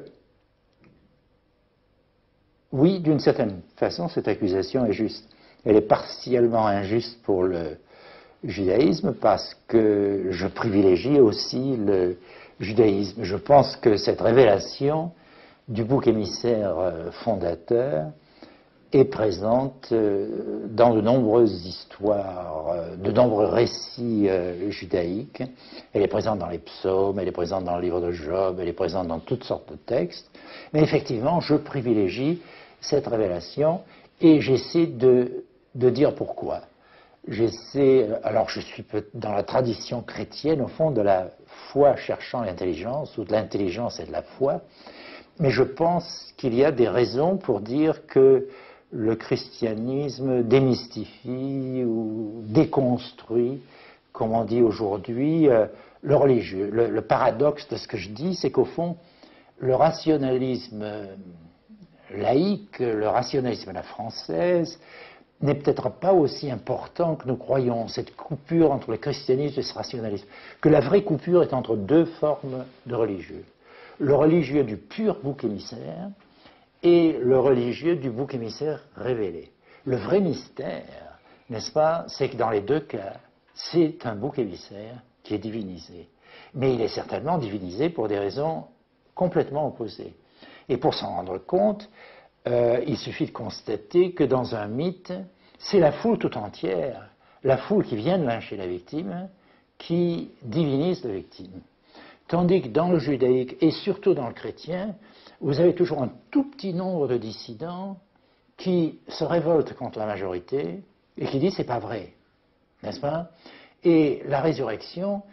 oui, d'une certaine façon, cette accusation est juste. Elle est partiellement injuste pour le judaïsme parce que je privilégie aussi le judaïsme. Je pense que cette révélation du bouc émissaire fondateur est présente euh, dans de nombreuses histoires, euh, de nombreux récits euh, judaïques. Elle est présente dans les psaumes, elle est présente dans le livre de Job, elle est présente dans toutes sortes de textes. Mais effectivement, je privilégie cette révélation et j'essaie de, de dire pourquoi. J'essaie, alors je suis dans la tradition chrétienne, au fond, de la foi cherchant l'intelligence, ou de l'intelligence et de la foi, mais je pense qu'il y a des raisons pour dire que le christianisme démystifie ou déconstruit, comme on dit aujourd'hui, euh, le religieux. Le, le paradoxe de ce que je dis, c'est qu'au fond, le rationalisme laïque, le rationalisme à la française, n'est peut-être pas aussi important que nous croyons, cette coupure entre le christianisme et ce rationalisme, que la vraie coupure est entre deux formes de religieux. Le religieux du pur bouc émissaire et le religieux du bouc émissaire révélé. Le vrai mystère, n'est-ce pas, c'est que dans les deux cas, c'est un bouc émissaire qui est divinisé. Mais il est certainement divinisé pour des raisons complètement opposées. Et pour s'en rendre compte, euh, il suffit de constater que dans un mythe, c'est la foule tout entière, la foule qui vient de lyncher la victime, qui divinise la victime. Tandis que dans le judaïque, et surtout dans le chrétien, vous avez toujours un tout petit nombre de dissidents qui se révoltent contre la majorité et qui disent c'est pas vrai, n'est-ce pas? Et la résurrection,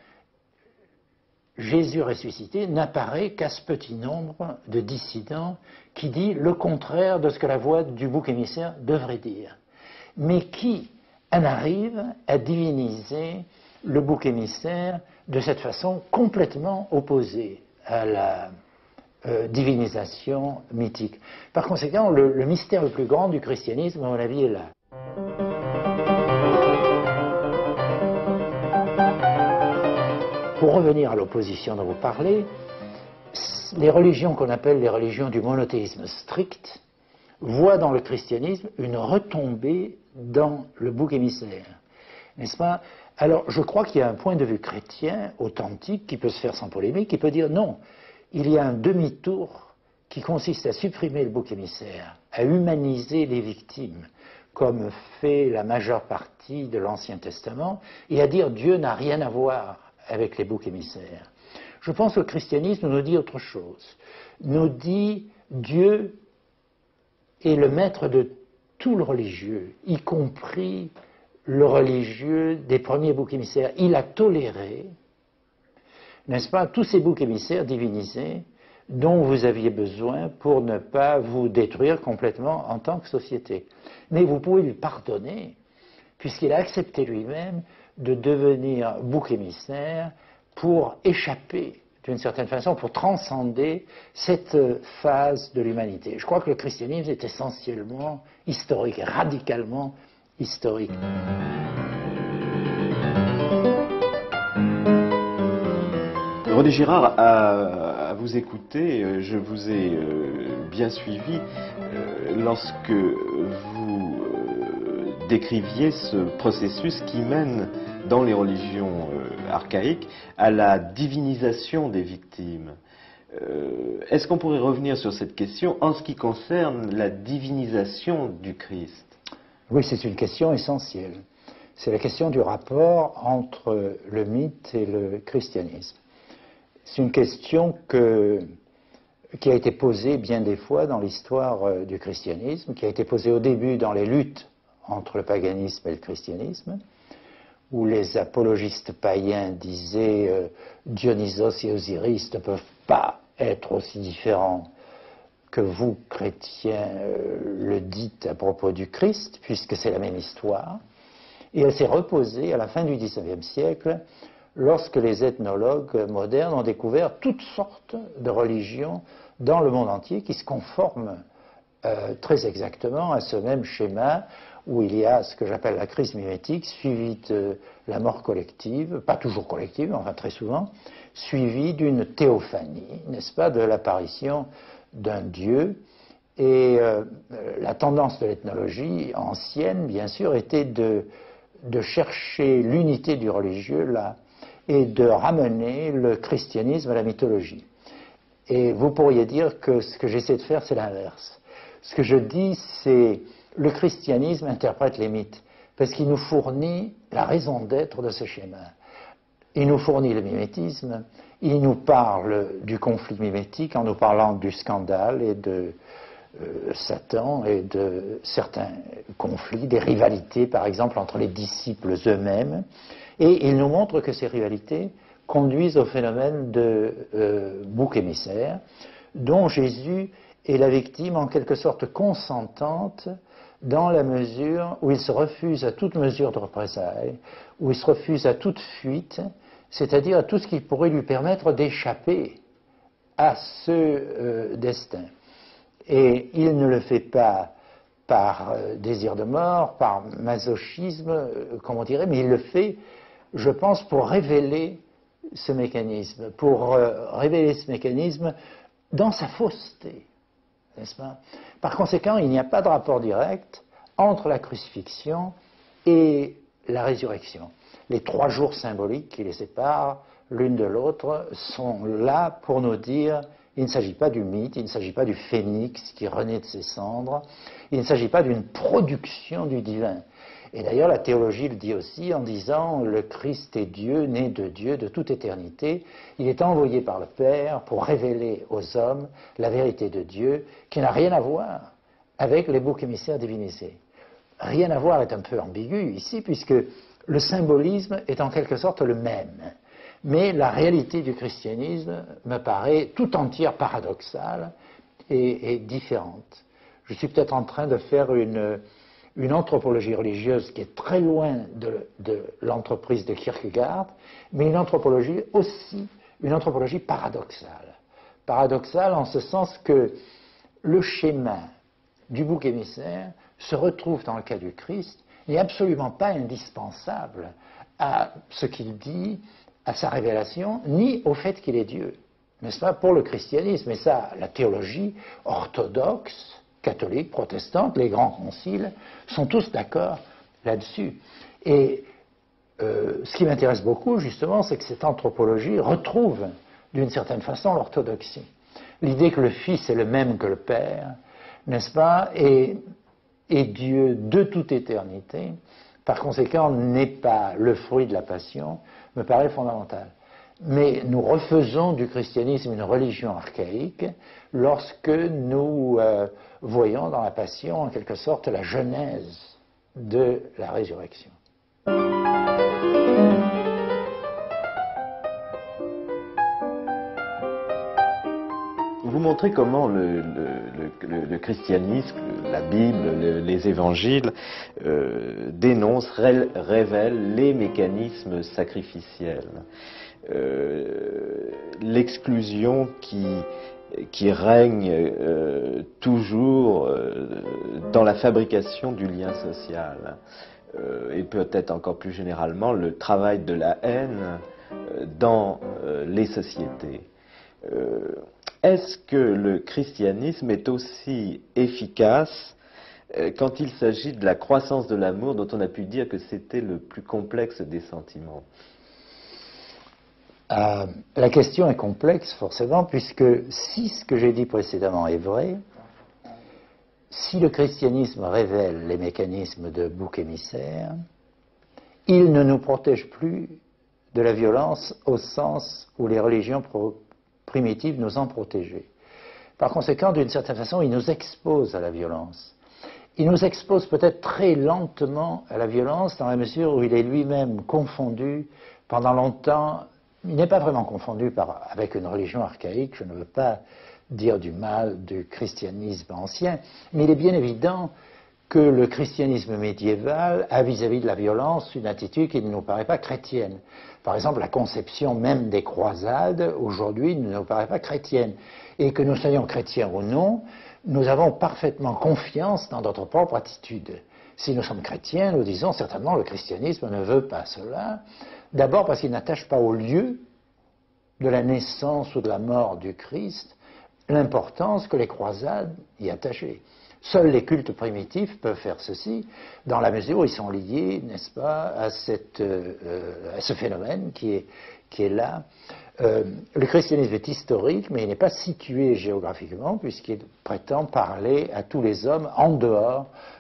Jésus ressuscité, n'apparaît qu'à ce petit nombre de dissidents qui dit le contraire de ce que la voix du bouc émissaire devrait dire, mais qui en arrive à diviniser le bouc émissaire de cette façon complètement opposée à la euh, divinisation mythique. Par conséquent, le, le mystère le plus grand du christianisme, à mon avis, est là. Pour revenir à l'opposition dont vous parlez, les religions qu'on appelle les religions du monothéisme strict voient dans le christianisme une retombée dans le bouc émissaire, n'est-ce pas? Alors, je crois qu'il y a un point de vue chrétien, authentique, qui peut se faire sans polémique, qui peut dire non, il y a un demi-tour qui consiste à supprimer le bouc émissaire, à humaniser les victimes, comme fait la majeure partie de l'Ancien Testament, et à dire Dieu n'a rien à voir avec les boucs émissaires. Je pense que le christianisme nous dit autre chose. Nous dit Dieu est le maître de tout le religieux, y compris le religieux des premiers boucs émissaires. Il a toléré, n'est-ce pas, tous ces boucs émissaires divinisés dont vous aviez besoin pour ne pas vous détruire complètement en tant que société. Mais vous pouvez lui pardonner, puisqu'il a accepté lui-même de devenir bouc émissaire pour échapper, d'une certaine façon, pour transcender cette phase de l'humanité. Je crois que le christianisme est essentiellement historique, radicalement historique. René Girard, à, à vous écouter, je vous ai bien suivi lorsque vous décriviez ce processus qui mène dans les religions archaïques à la divinisation des victimes. Est-ce qu'on pourrait revenir sur cette question en ce qui concerne la divinisation du Christ? Oui, c'est une question essentielle. C'est la question du rapport entre le mythe et le christianisme. C'est une question que, qui a été posée bien des fois dans l'histoire du christianisme, qui a été posée au début dans les luttes entre le paganisme et le christianisme, où les apologistes païens disaient euh, Dionysos et Osiris ne peuvent pas être aussi différents que vous, chrétiens, euh, le dites à propos du Christ, puisque c'est la même histoire. Et elle s'est reposée à la fin du dix-neuvième siècle, lorsque les ethnologues modernes ont découvert toutes sortes de religions dans le monde entier qui se conforment euh, très exactement à ce même schéma où il y a ce que j'appelle la crise mimétique, suivie de la mort collective, pas toujours collective, enfin très souvent, suivie d'une théophanie, n'est-ce pas, de l'apparition d'un Dieu. Et euh, la tendance de l'ethnologie ancienne, bien sûr, était de, de chercher l'unité du religieux là, et de ramener le christianisme à la mythologie. Et vous pourriez dire que ce que j'essaie de faire, c'est l'inverse. Ce que je dis, c'est le christianisme interprète les mythes, parce qu'il nous fournit la raison d'être de ce schéma. Il nous fournit le mimétisme, il nous parle du conflit mimétique en nous parlant du scandale et de euh, Satan et de certains conflits, des rivalités par exemple entre les disciples eux-mêmes, et il nous montre que ces rivalités conduisent au phénomène de euh, bouc émissaire, dont Jésus est la victime en quelque sorte consentante, dans la mesure où il se refuse à toute mesure de représailles, où il se refuse à toute fuite, c'est-à-dire à tout ce qui pourrait lui permettre d'échapper à ce euh, destin. Et il ne le fait pas par euh, désir de mort, par masochisme, euh, comme on dirait, mais il le fait, je pense, pour révéler ce mécanisme, pour euh, révéler ce mécanisme dans sa fausseté, n'est-ce pas? Par conséquent, il n'y a pas de rapport direct entre la crucifixion et la résurrection. Les trois jours symboliques qui les séparent l'une de l'autre sont là pour nous dire il ne s'agit pas du mythe, il ne s'agit pas du phénix qui renaît de ses cendres, il ne s'agit pas d'une production du divin. Et d'ailleurs, la théologie le dit aussi en disant le Christ est Dieu, né de Dieu de toute éternité. Il est envoyé par le Père pour révéler aux hommes la vérité de Dieu qui n'a rien à voir avec les boucs émissaires divinisés. Rien à voir est un peu ambigu ici, puisque le symbolisme est en quelque sorte le même. Mais la réalité du christianisme me paraît tout entière paradoxale et, et différente. Je suis peut-être en train de faire une, une anthropologie religieuse qui est très loin de, de l'entreprise de Kierkegaard, mais une anthropologie aussi, une anthropologie paradoxale. Paradoxale en ce sens que le schéma du bouc émissaire se retrouve dans le cas du Christ, n'est absolument pas indispensable à ce qu'il dit, à sa révélation, ni au fait qu'il est Dieu. N'est-ce pas? Pour le christianisme, et ça, la théologie orthodoxe, catholique, protestante, les grands conciles, sont tous d'accord là-dessus. Et euh, ce qui m'intéresse beaucoup, justement, c'est que cette anthropologie retrouve, d'une certaine façon, l'orthodoxie. L'idée que le Fils est le même que le Père, n'est-ce pas, et, et Dieu de toute éternité, par conséquent, n'est pas le fruit de la passion, me paraît fondamental. Mais nous refaisons du christianisme une religion archaïque lorsque nous euh, voyons dans la passion, en quelque sorte, la genèse de la résurrection. Vous montrez comment le, le, le, le christianisme, la Bible, le, les évangiles euh, dénoncent, ré, révèlent les mécanismes sacrificiels. Euh, l'exclusion qui, qui règne euh, toujours euh, dans la fabrication du lien social. Euh, et peut-être encore plus généralement le travail de la haine euh, dans euh, les sociétés. Euh, Est-ce que le christianisme est aussi efficace euh, quand il s'agit de la croissance de l'amour, dont on a pu dire que c'était le plus complexe des sentiments? euh, La question est complexe, forcément, puisque si ce que j'ai dit précédemment est vrai, si le christianisme révèle les mécanismes de bouc émissaire, il ne nous protège plus de la violence au sens où les religions pro primitives nous ont protégés. Par conséquent, d'une certaine façon, il nous expose à la violence. Il nous expose peut-être très lentement à la violence dans la mesure où il est lui-même confondu pendant longtemps. Il n'est pas vraiment confondu par, avec une religion archaïque, je ne veux pas dire du mal du christianisme ancien, mais il est bien évident que le christianisme médiéval a vis-à-vis de la violence une attitude qui ne nous paraît pas chrétienne. Par exemple, la conception même des croisades, aujourd'hui, ne nous paraît pas chrétienne. Et que nous soyons chrétiens ou non, nous avons parfaitement confiance dans notre propre attitude. Si nous sommes chrétiens, nous disons certainement le christianisme ne veut pas cela. D'abord parce qu'il n'attache pas au lieu de la naissance ou de la mort du Christ l'importance que les croisades y attachaient. Seuls les cultes primitifs peuvent faire ceci, dans la mesure où ils sont liés, n'est-ce pas, à, cette, euh, à ce phénomène qui est, qui est là. Euh, le christianisme est historique, mais il n'est pas situé géographiquement, puisqu'il prétend parler à tous les hommes en dehors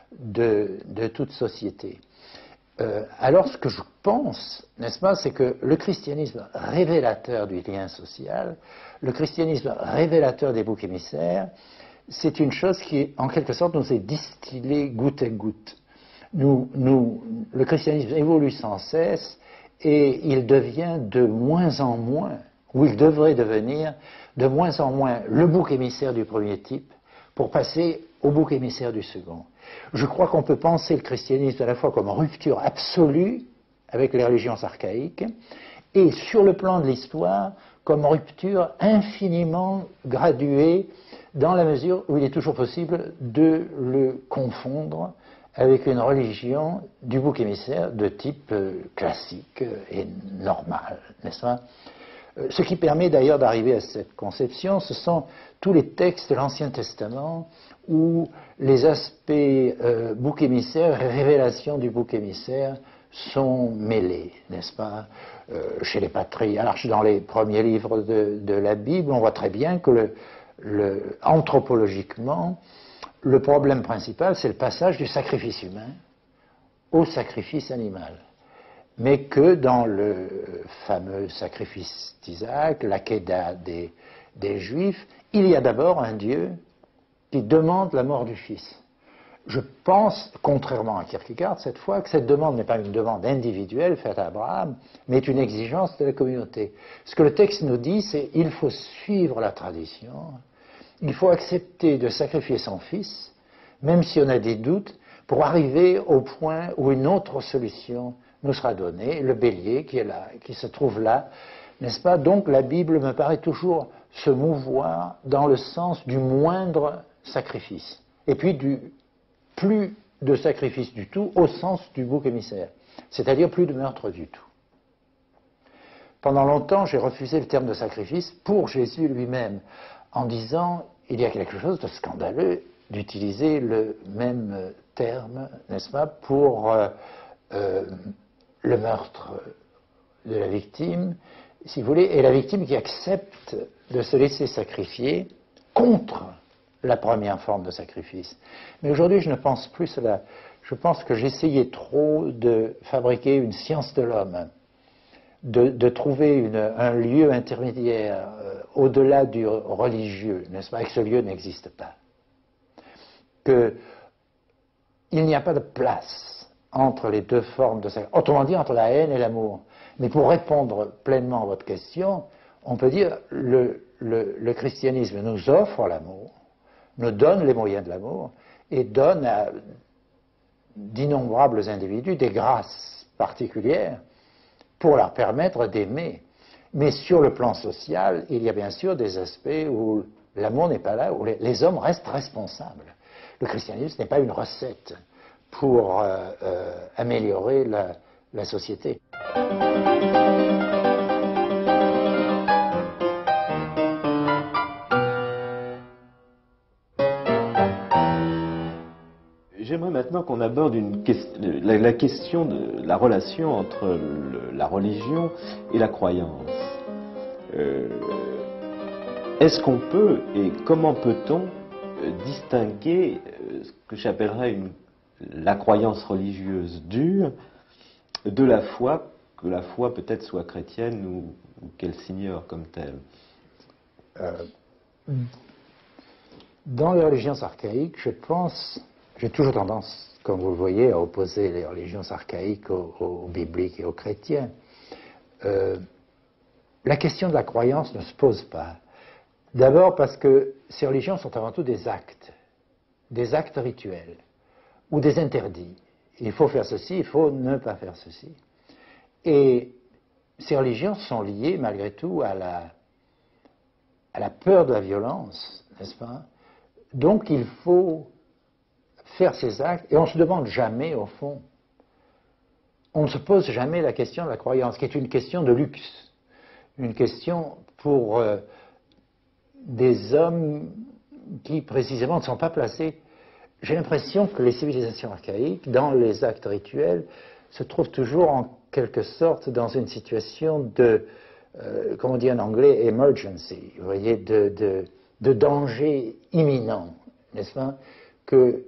de, de toute société. Euh, alors ce que je pense, n'est-ce pas, c'est que le christianisme révélateur du lien social, le christianisme révélateur des boucs émissaires, c'est une chose qui, en quelque sorte, nous est distillée goutte à goutte. Nous, nous, le christianisme évolue sans cesse et il devient de moins en moins, ou il devrait devenir de moins en moins le bouc émissaire du premier type pour passer au bouc émissaire du second. Je crois qu'on peut penser le christianisme à la fois comme rupture absolue avec les religions archaïques et sur le plan de l'histoire comme rupture infiniment graduée dans la mesure où il est toujours possible de le confondre avec une religion du bouc émissaire de type euh, classique et normal, n'est-ce pas? Ce qui permet d'ailleurs d'arriver à cette conception, ce sont tous les textes de l'Ancien Testament où les aspects euh, bouc émissaire et révélation du bouc émissaire sont mêlés, n'est-ce pas, euh, chez les patriarches, dans les premiers livres de, de la Bible, on voit très bien que le, le, anthropologiquement, le problème principal, c'est le passage du sacrifice humain au sacrifice animal. Mais que dans le fameux sacrifice d'Isaac, l'Akéda des, des Juifs, il y a d'abord un Dieu qui demande la mort du Fils. Je pense, contrairement à Kierkegaard cette fois, que cette demande n'est pas une demande individuelle faite à Abraham, mais une exigence de la communauté. Ce que le texte nous dit, c'est qu'il faut suivre la tradition, il faut accepter de sacrifier son Fils, même si on a des doutes, pour arriver au point où une autre solution nous sera donnée, le bélier qui est là, qui se trouve là, n'est-ce pas? Donc la Bible me paraît toujours se mouvoir dans le sens du moindre sacrifice, et puis du plus de sacrifice du tout au sens du bouc émissaire, c'est-à-dire plus de meurtre du tout. Pendant longtemps, j'ai refusé le terme de sacrifice pour Jésus lui-même, en disant il y a quelque chose de scandaleux d'utiliser le même terme, n'est-ce pas, pour euh, euh, le meurtre de la victime, si vous voulez, et la victime qui accepte de se laisser sacrifier contre la première forme de sacrifice. Mais aujourd'hui, je ne pense plus cela. Je pense que j'essayais trop de fabriquer une science de l'homme, de, de trouver une, un lieu intermédiaire euh, au-delà du religieux, n'est-ce pas, et que ce lieu n'existe pas. Qu'il n'y a pas de place entre les deux formes de sacrifice, autrement dit entre la haine et l'amour. Mais pour répondre pleinement à votre question, on peut dire que le, le, le christianisme nous offre l'amour, nous donne les moyens de l'amour et donne à d'innombrables individus des grâces particulières pour leur permettre d'aimer. Mais sur le plan social, il y a bien sûr des aspects où l'amour n'est pas là, où les, les hommes restent responsables. Le christianisme n'est pas une recette pour euh, euh, améliorer la, la société. J'aimerais maintenant qu'on aborde une que... la, la question de la relation entre le, la religion et la croyance. Euh, Est-ce qu'on peut et comment peut-on distinguer ce que j'appellerais une, la croyance religieuse dure de la foi, que la foi peut-être soit chrétienne ou, ou qu'elle s'ignore comme telle? euh, Dans les religions archaïques, je pense... J'ai toujours tendance, comme vous le voyez, à opposer les religions archaïques aux, aux bibliques et aux chrétiens. Euh, la question de la croyance ne se pose pas. D'abord parce que ces religions sont avant tout des actes, des actes rituels, ou des interdits. Il faut faire ceci, il faut ne pas faire ceci. Et ces religions sont liées, malgré tout, à la, à la peur de la violence, n'est-ce pas? Donc il faut faire ces actes, et on ne se demande jamais, au fond, on ne se pose jamais la question de la croyance, qui est une question de luxe, une question pour euh, des hommes qui, précisément, ne sont pas placés. J'ai l'impression que les civilisations archaïques, dans les actes rituels, se trouvent toujours en quelque sorte dans une situation de, euh, comment on dit en anglais, emergency, vous voyez, de, de, de danger imminent, n'est-ce pas, que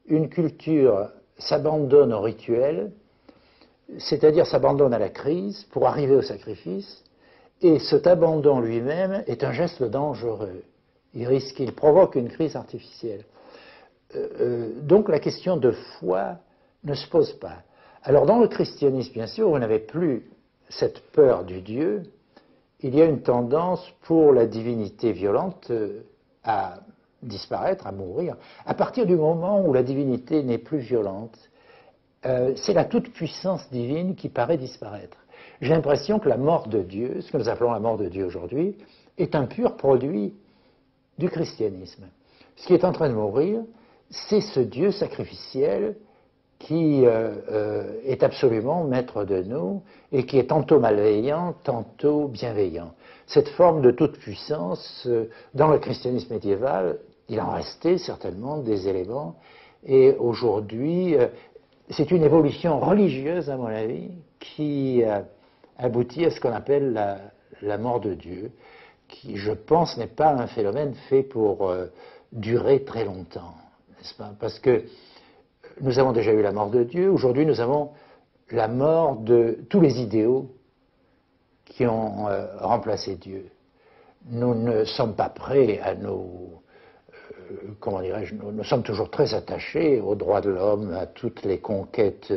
une culture s'abandonne au rituel, c'est-à-dire s'abandonne à la crise pour arriver au sacrifice, et cet abandon lui-même est un geste dangereux. Il risque, il provoque une crise artificielle. Euh, euh, donc la question de foi ne se pose pas. Alors dans le christianisme, bien sûr, vous n'avez plus cette peur du Dieu. Il y a une tendance pour la divinité violente à disparaître, à mourir. À partir du moment où la divinité n'est plus violente, euh, c'est la toute-puissance divine qui paraît disparaître. J'ai l'impression que la mort de Dieu, ce que nous appelons la mort de Dieu aujourd'hui, est un pur produit du christianisme. Ce qui est en train de mourir, c'est ce Dieu sacrificiel qui euh, euh, est absolument maître de nous et qui est tantôt malveillant, tantôt bienveillant. Cette forme de toute-puissance, euh, dans le christianisme médiéval, il en restait certainement des éléments, et aujourd'hui, euh, c'est une évolution religieuse, à mon avis, qui euh, aboutit à ce qu'on appelle la, la mort de Dieu, qui, je pense, n'est pas un phénomène fait pour euh, durer très longtemps, n'est-ce pas? Parce que nous avons déjà eu la mort de Dieu, aujourd'hui nous avons la mort de tous les idéaux qui ont euh, remplacé Dieu. Nous ne sommes pas prêts à nos, euh, comment dirais-je, nous, nous sommes toujours très attachés aux droits de l'homme, à toutes les conquêtes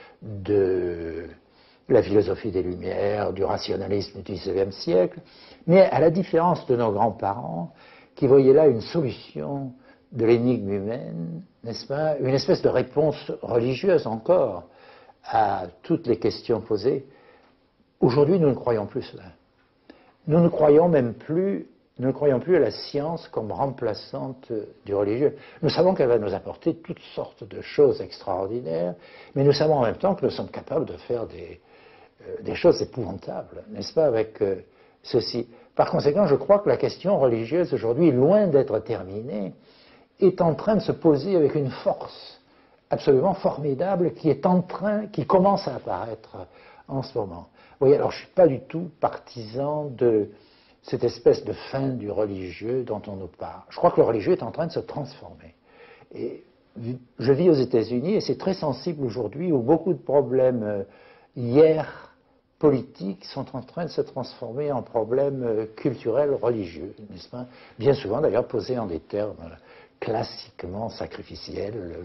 de la philosophie des Lumières, du rationalisme du dix-neuvième siècle, mais à la différence de nos grands-parents, qui voyaient là une solution de l'énigme humaine, n'est-ce pas, une espèce de réponse religieuse encore à toutes les questions posées. Aujourd'hui, nous ne croyons plus cela. Nous ne croyons même plus, nous ne croyons plus à la science comme remplaçante du religieux. Nous savons qu'elle va nous apporter toutes sortes de choses extraordinaires, mais nous savons en même temps que nous sommes capables de faire des, euh, des choses épouvantables, n'est-ce pas, avec euh, ceci. Par conséquent, je crois que la question religieuse aujourd'hui, loin d'être terminée, est en train de se poser avec une force absolument formidable qui est en train, qui commence à apparaître en ce moment. Vous voyez, alors je ne suis pas du tout partisan de cette espèce de fin du religieux dont on nous parle. Je crois que le religieux est en train de se transformer. Et je vis aux États-Unis et c'est très sensible aujourd'hui où beaucoup de problèmes hier politiques sont en train de se transformer en problèmes culturels religieux, n'est-ce pas? Bien souvent d'ailleurs posés en des termes classiquement sacrificiels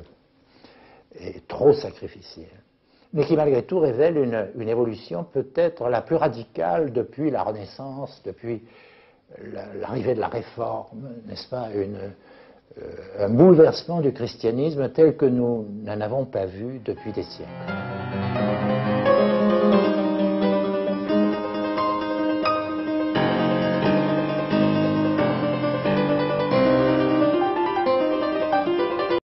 et trop sacrificiels, mais qui malgré tout révèlent une, une évolution peut-être la plus radicale depuis la Renaissance, depuis l'arrivée de la Réforme, n'est-ce pas, une, euh, un bouleversement du christianisme tel que nous n'en avons pas vu depuis des siècles.